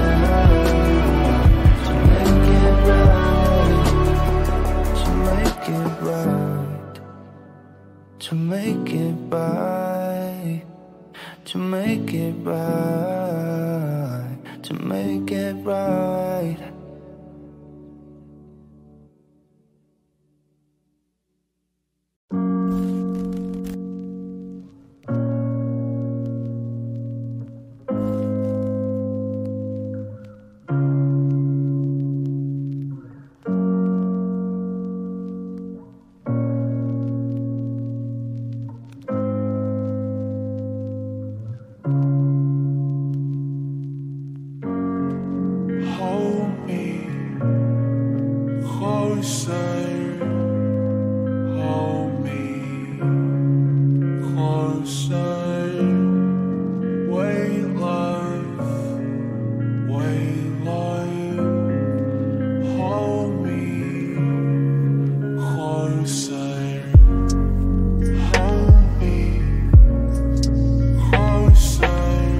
right, to make it right, to make it right, to make it right, to make it right, to make it right. Hold me closer, hold me closer. Wait, love, wait, love. Hold me closer, hold me closer.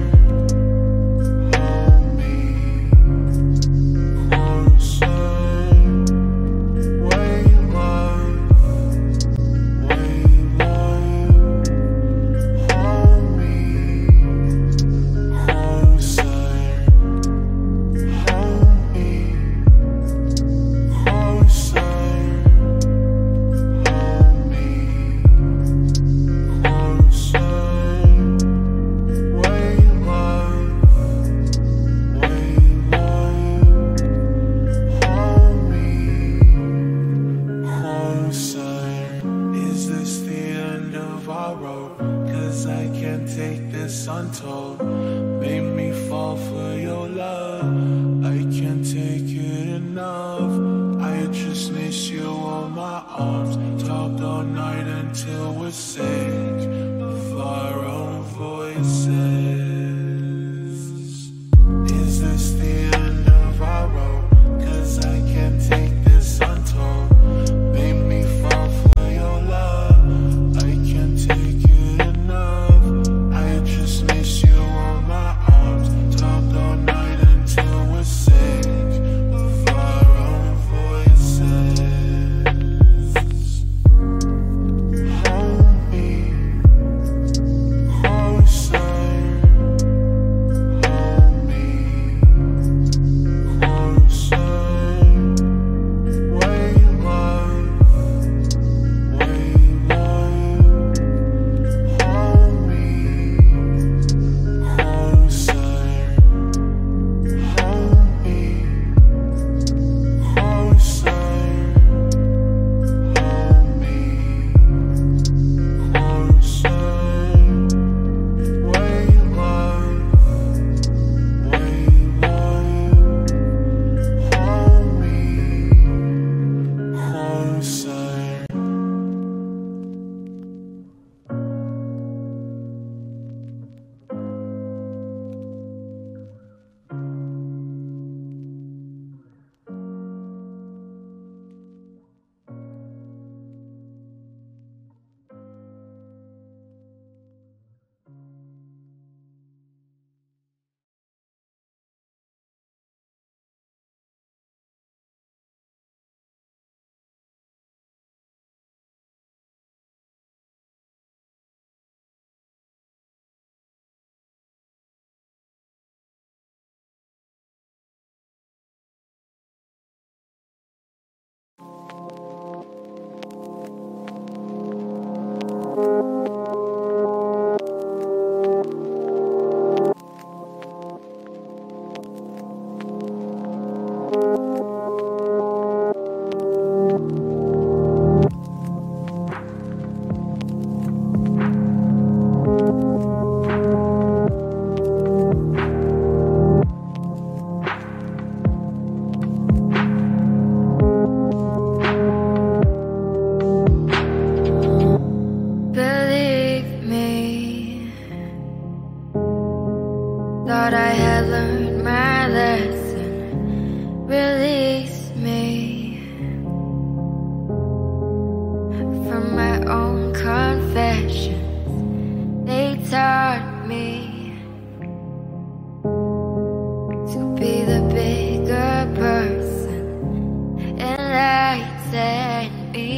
Untold, made me fall for your love. I can't take it enough. I just miss you on my arms. Talked all night until we're sick of our own voices. Is this the end of our road? Cause I can't take this untold. Made me fall for your love. I can't take it enough. I just miss you on my arms. Talked all night until we're sick of our own voices. Hold me from my own confessions. They taught me to be the bigger person, enlighten me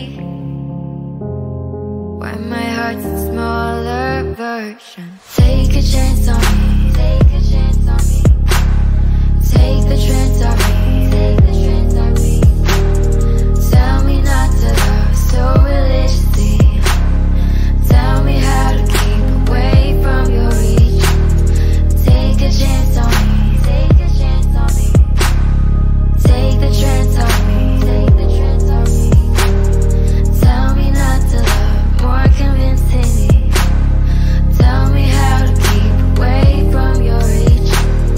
when my heart's a smaller version. Take a chance on me, take a chance on me. Take the chance on me, take the chance on me. Tell me not to love so religiously. Tell me how to keep away from your reach. Take a chance on me, take a chance on me. Take the chance on me, take the chance on me. Tell me not to love more convincingly. Tell me how to keep away from your reach.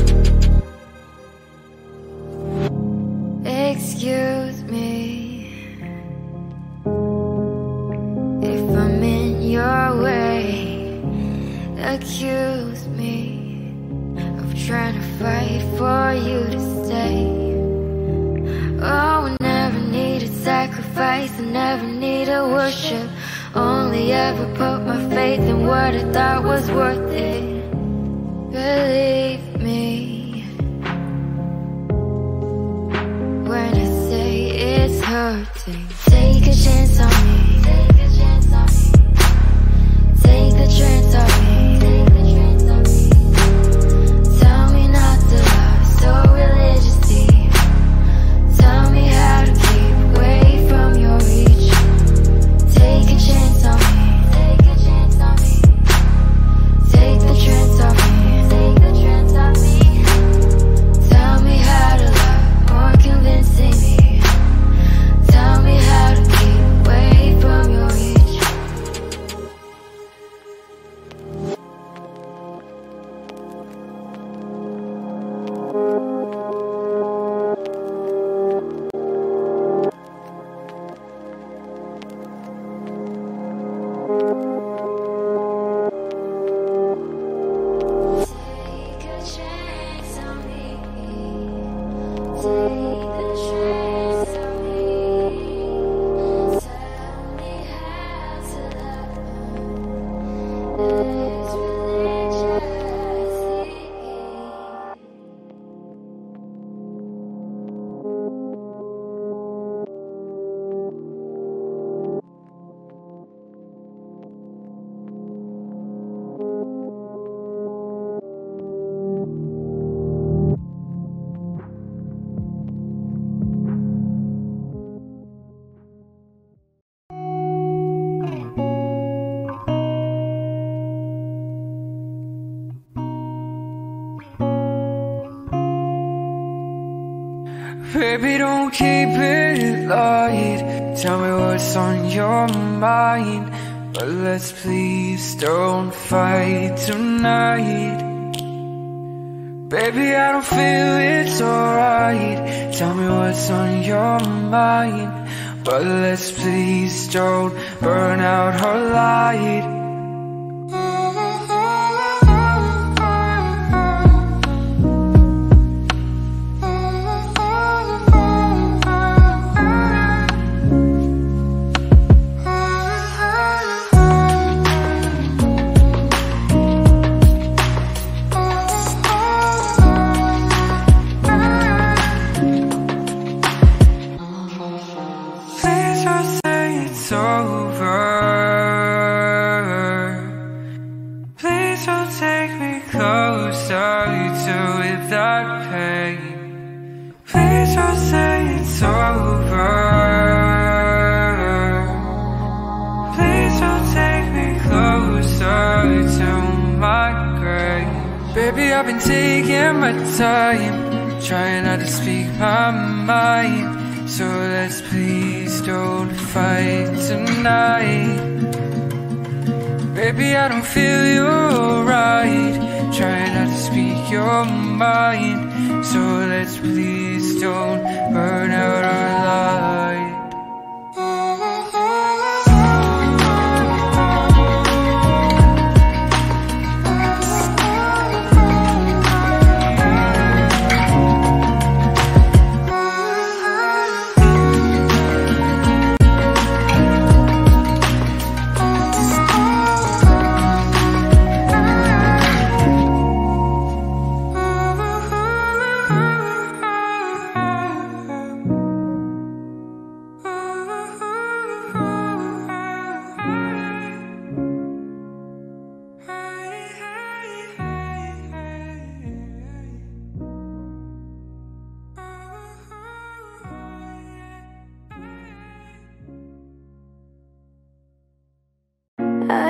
Excuse me if I'm in your way. Accuse me of trying to fight for you to stay. Oh, I never needed sacrifice, I never needed worship. Only ever put my faith in what I thought was worth it. Believe me when I say it's hurting. Take a chance on me, take a chance on me. Take the chance on me, take the chance on me. Tell me not to love so religiously. Tell me how to keep away from your reach. Take a chance on me, take a chance on me. Take the chance on me, take the chance on me. Tell me how to love more convincingly. Tell me how to keep away from your reach. Take a chance on me. Take a chance on me. Tell me how to love as religiously. Baby, don't keep it light. Tell me what's on your mind, but let's please don't fight tonight. Baby, I don't feel it's alright. Tell me what's on your mind, but let's please don't burn out our light. Baby, I've been taking my time, trying not to speak my mind. So let's please don't fight tonight. Baby, I don't feel you're right, trying not to speak your mind. So let's please don't burn out our light.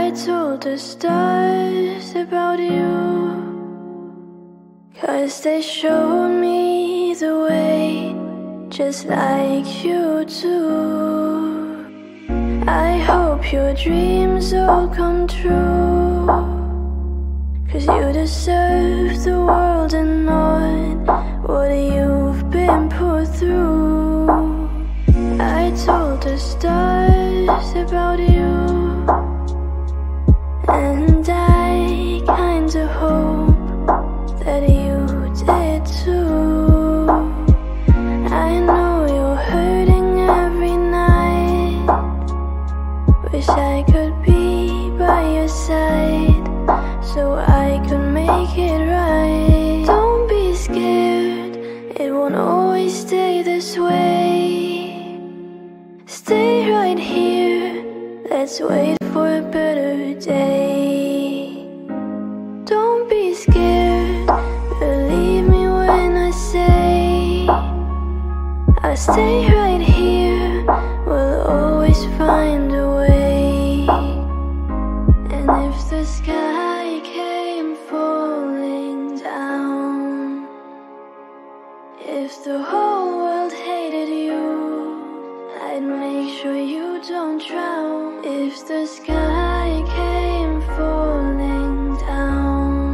I told the stars about you, 'cause they showed me the way, just like you do. I hope your dreams all come true, 'cause you deserve the world and not what you've been put through. I told the stars about you, and I kinda hope that you did too. I know you're hurting every night, wish I could be by your side so I could make it right. Don't be scared, it won't always stay this way. Stay right here, let's wait for a better day. Don't be scared, believe me when I say I'll stay right here, we'll always find a way. And if the sky came falling down, if the whole world hated you, I'd make sure you don't drown. If the sky came falling down,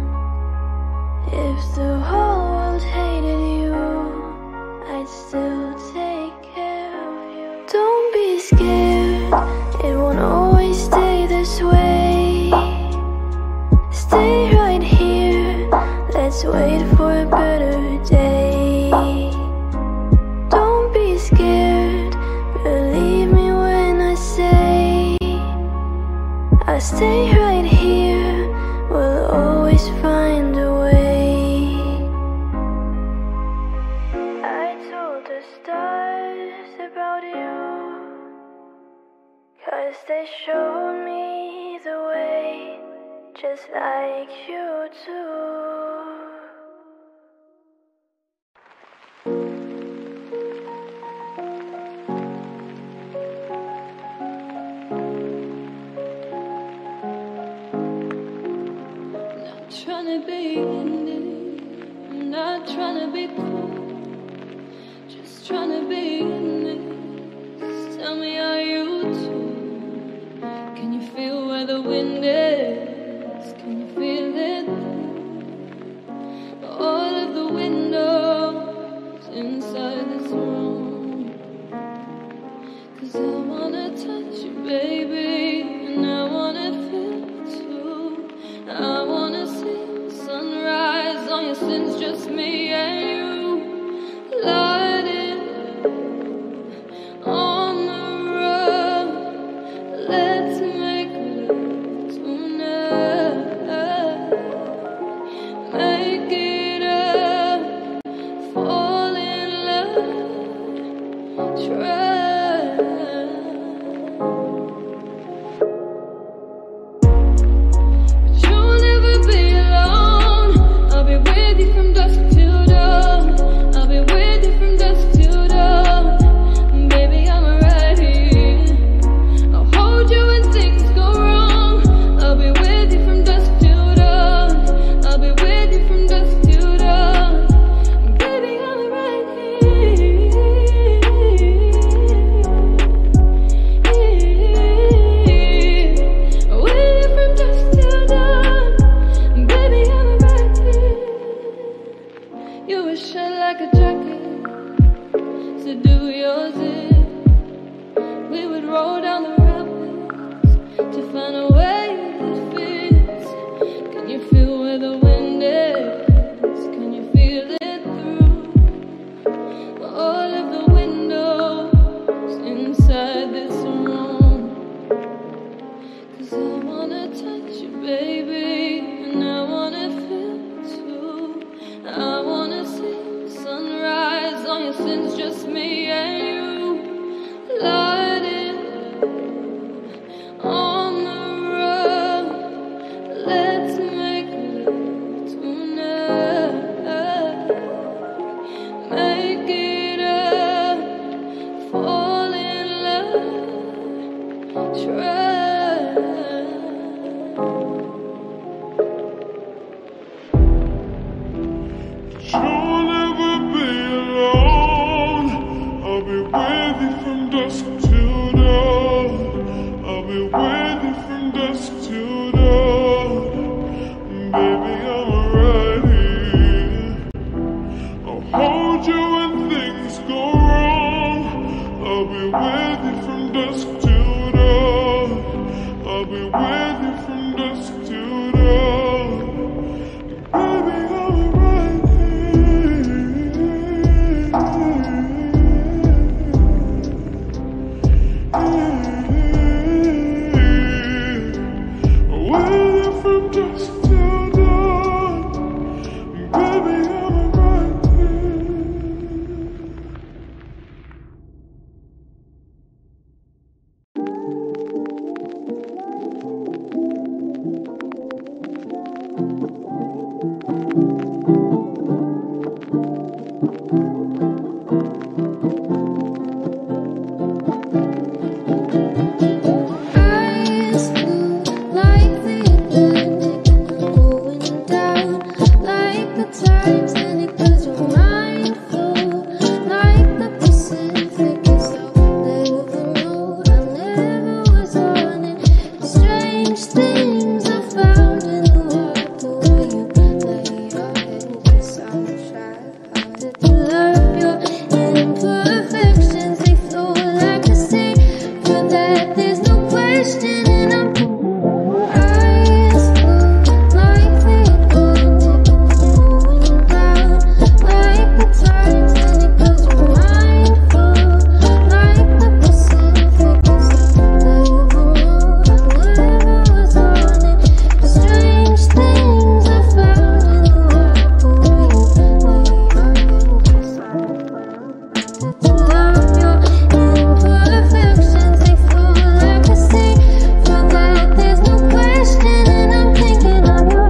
if the whole world hated you, I'd still take care of you. Don't be scared, it won't always stay this way. Stay right here, let's wait for a better day. Don't be scared, believe me when I say I'll stay right here, we'll always find a way. I told the stars about you, 'cause they showed me the way, just like you do. Tryna be in it, I'm not tryna be cool, just tryna be in it. Just tell me how you do. Can you feel where the wind is? Can you feel it through all of the windows inside this room? 'Cause I wanna touch you, baby, and I wanna feel it too. I wanna see sunrise on your sins, just me and you. Lighting on the road, let's make love tonight. Make it up, fall in love, try. Try. You'll never be alone. I'll be with you from dusk till dawn. I'll be with you from dusk till dawn. Baby, I'm right here. I'll hold you when things go wrong. I'll be with you from dusk till dawn. I'll be with you from dusk till dawn. Baby, I'm right with you from dusk till dawn. Baby, I'm right here. Eyes blue like the Atlantic, going down like the Titanic. 'Cause your mind full like the Pacific. It's all never know, I never was on it. Strange things I found in the water. The way you lay your head against sunshine. How did you love your imperfections? They flow like the sea. For that there's no question, and I'm eyes blue like the Atlantic, going down like the Titanic. 'Cause your mind full like the Pacific. It's all never know, I never was on it. The strange things I found in the water. The way you lay your head against sunshine. Did you love your imperfections? They flow like the sea. For that there's no question, and I'm thinking of your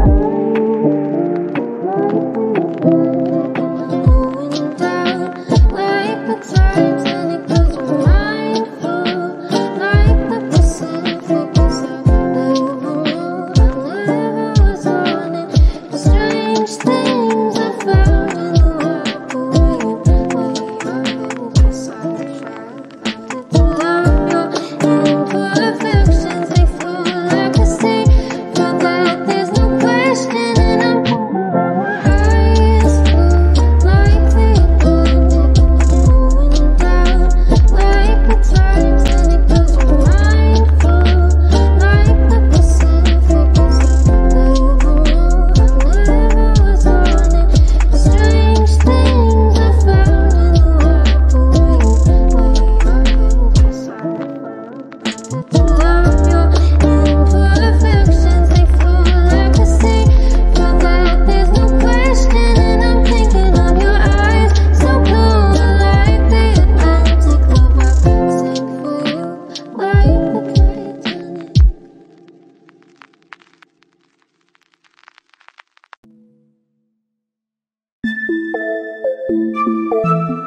going down like the Titanic. 'Cause your mind full like the Pacific. It's all never know, I never was on it. The strange things I found in the water. The way you lay your head against sunshine. Did you love your imperfections? They flow like the sea. For that there's no question, and I'm eyes blue like the Atlantic, going down like the Titanic. 'Cause your mind full like the Pacific. It's all never know, I never was on it. The strange things I found in the water. The way you lay your head against sunshine. Did you love your imperfections? They flow like the sea. For that there's no question, and I'm thinking of your eyes so blue like the Atlantic. Though I sing for you like the Titanic.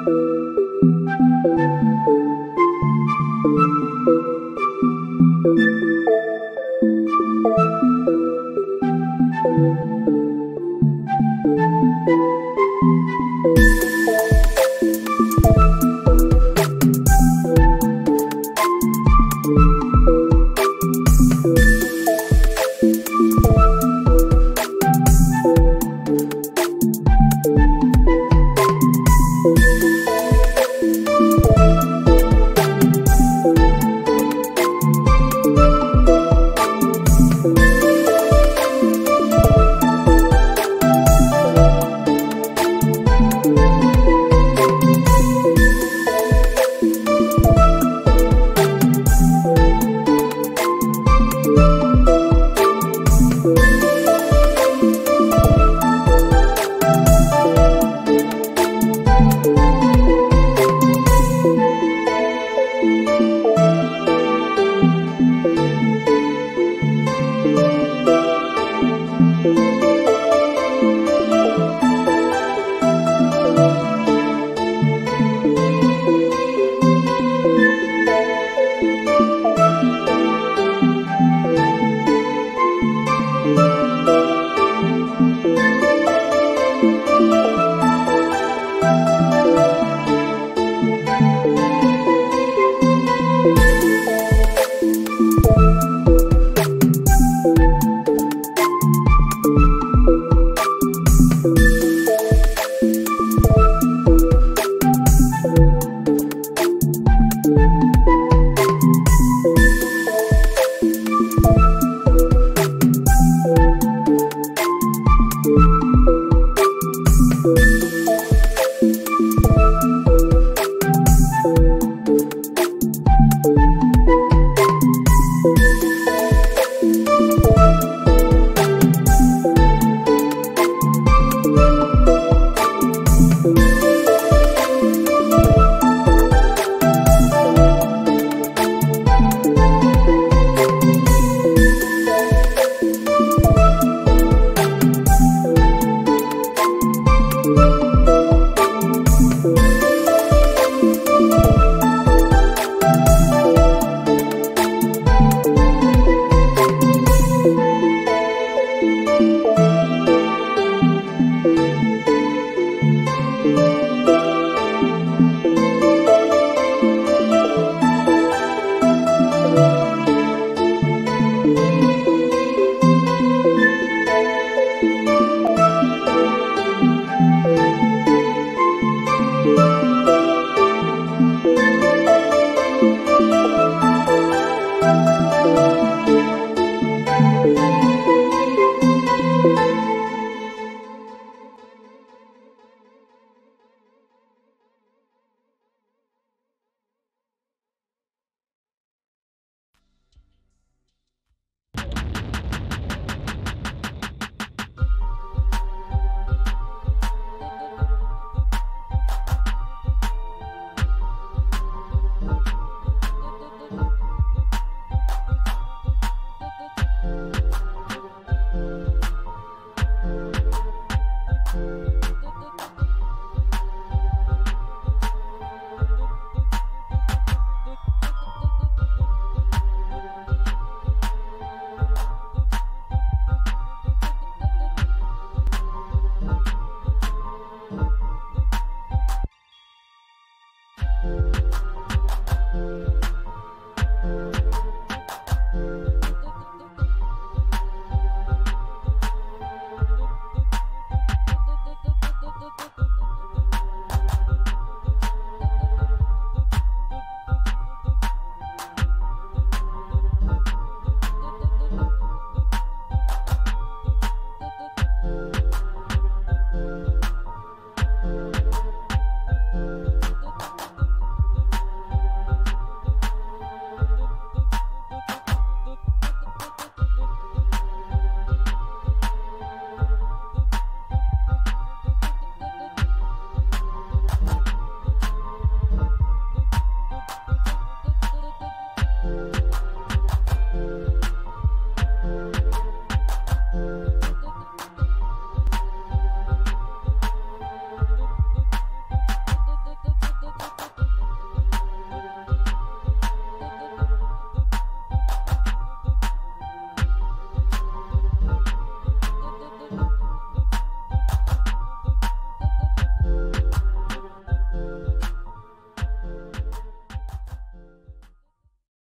Thank you.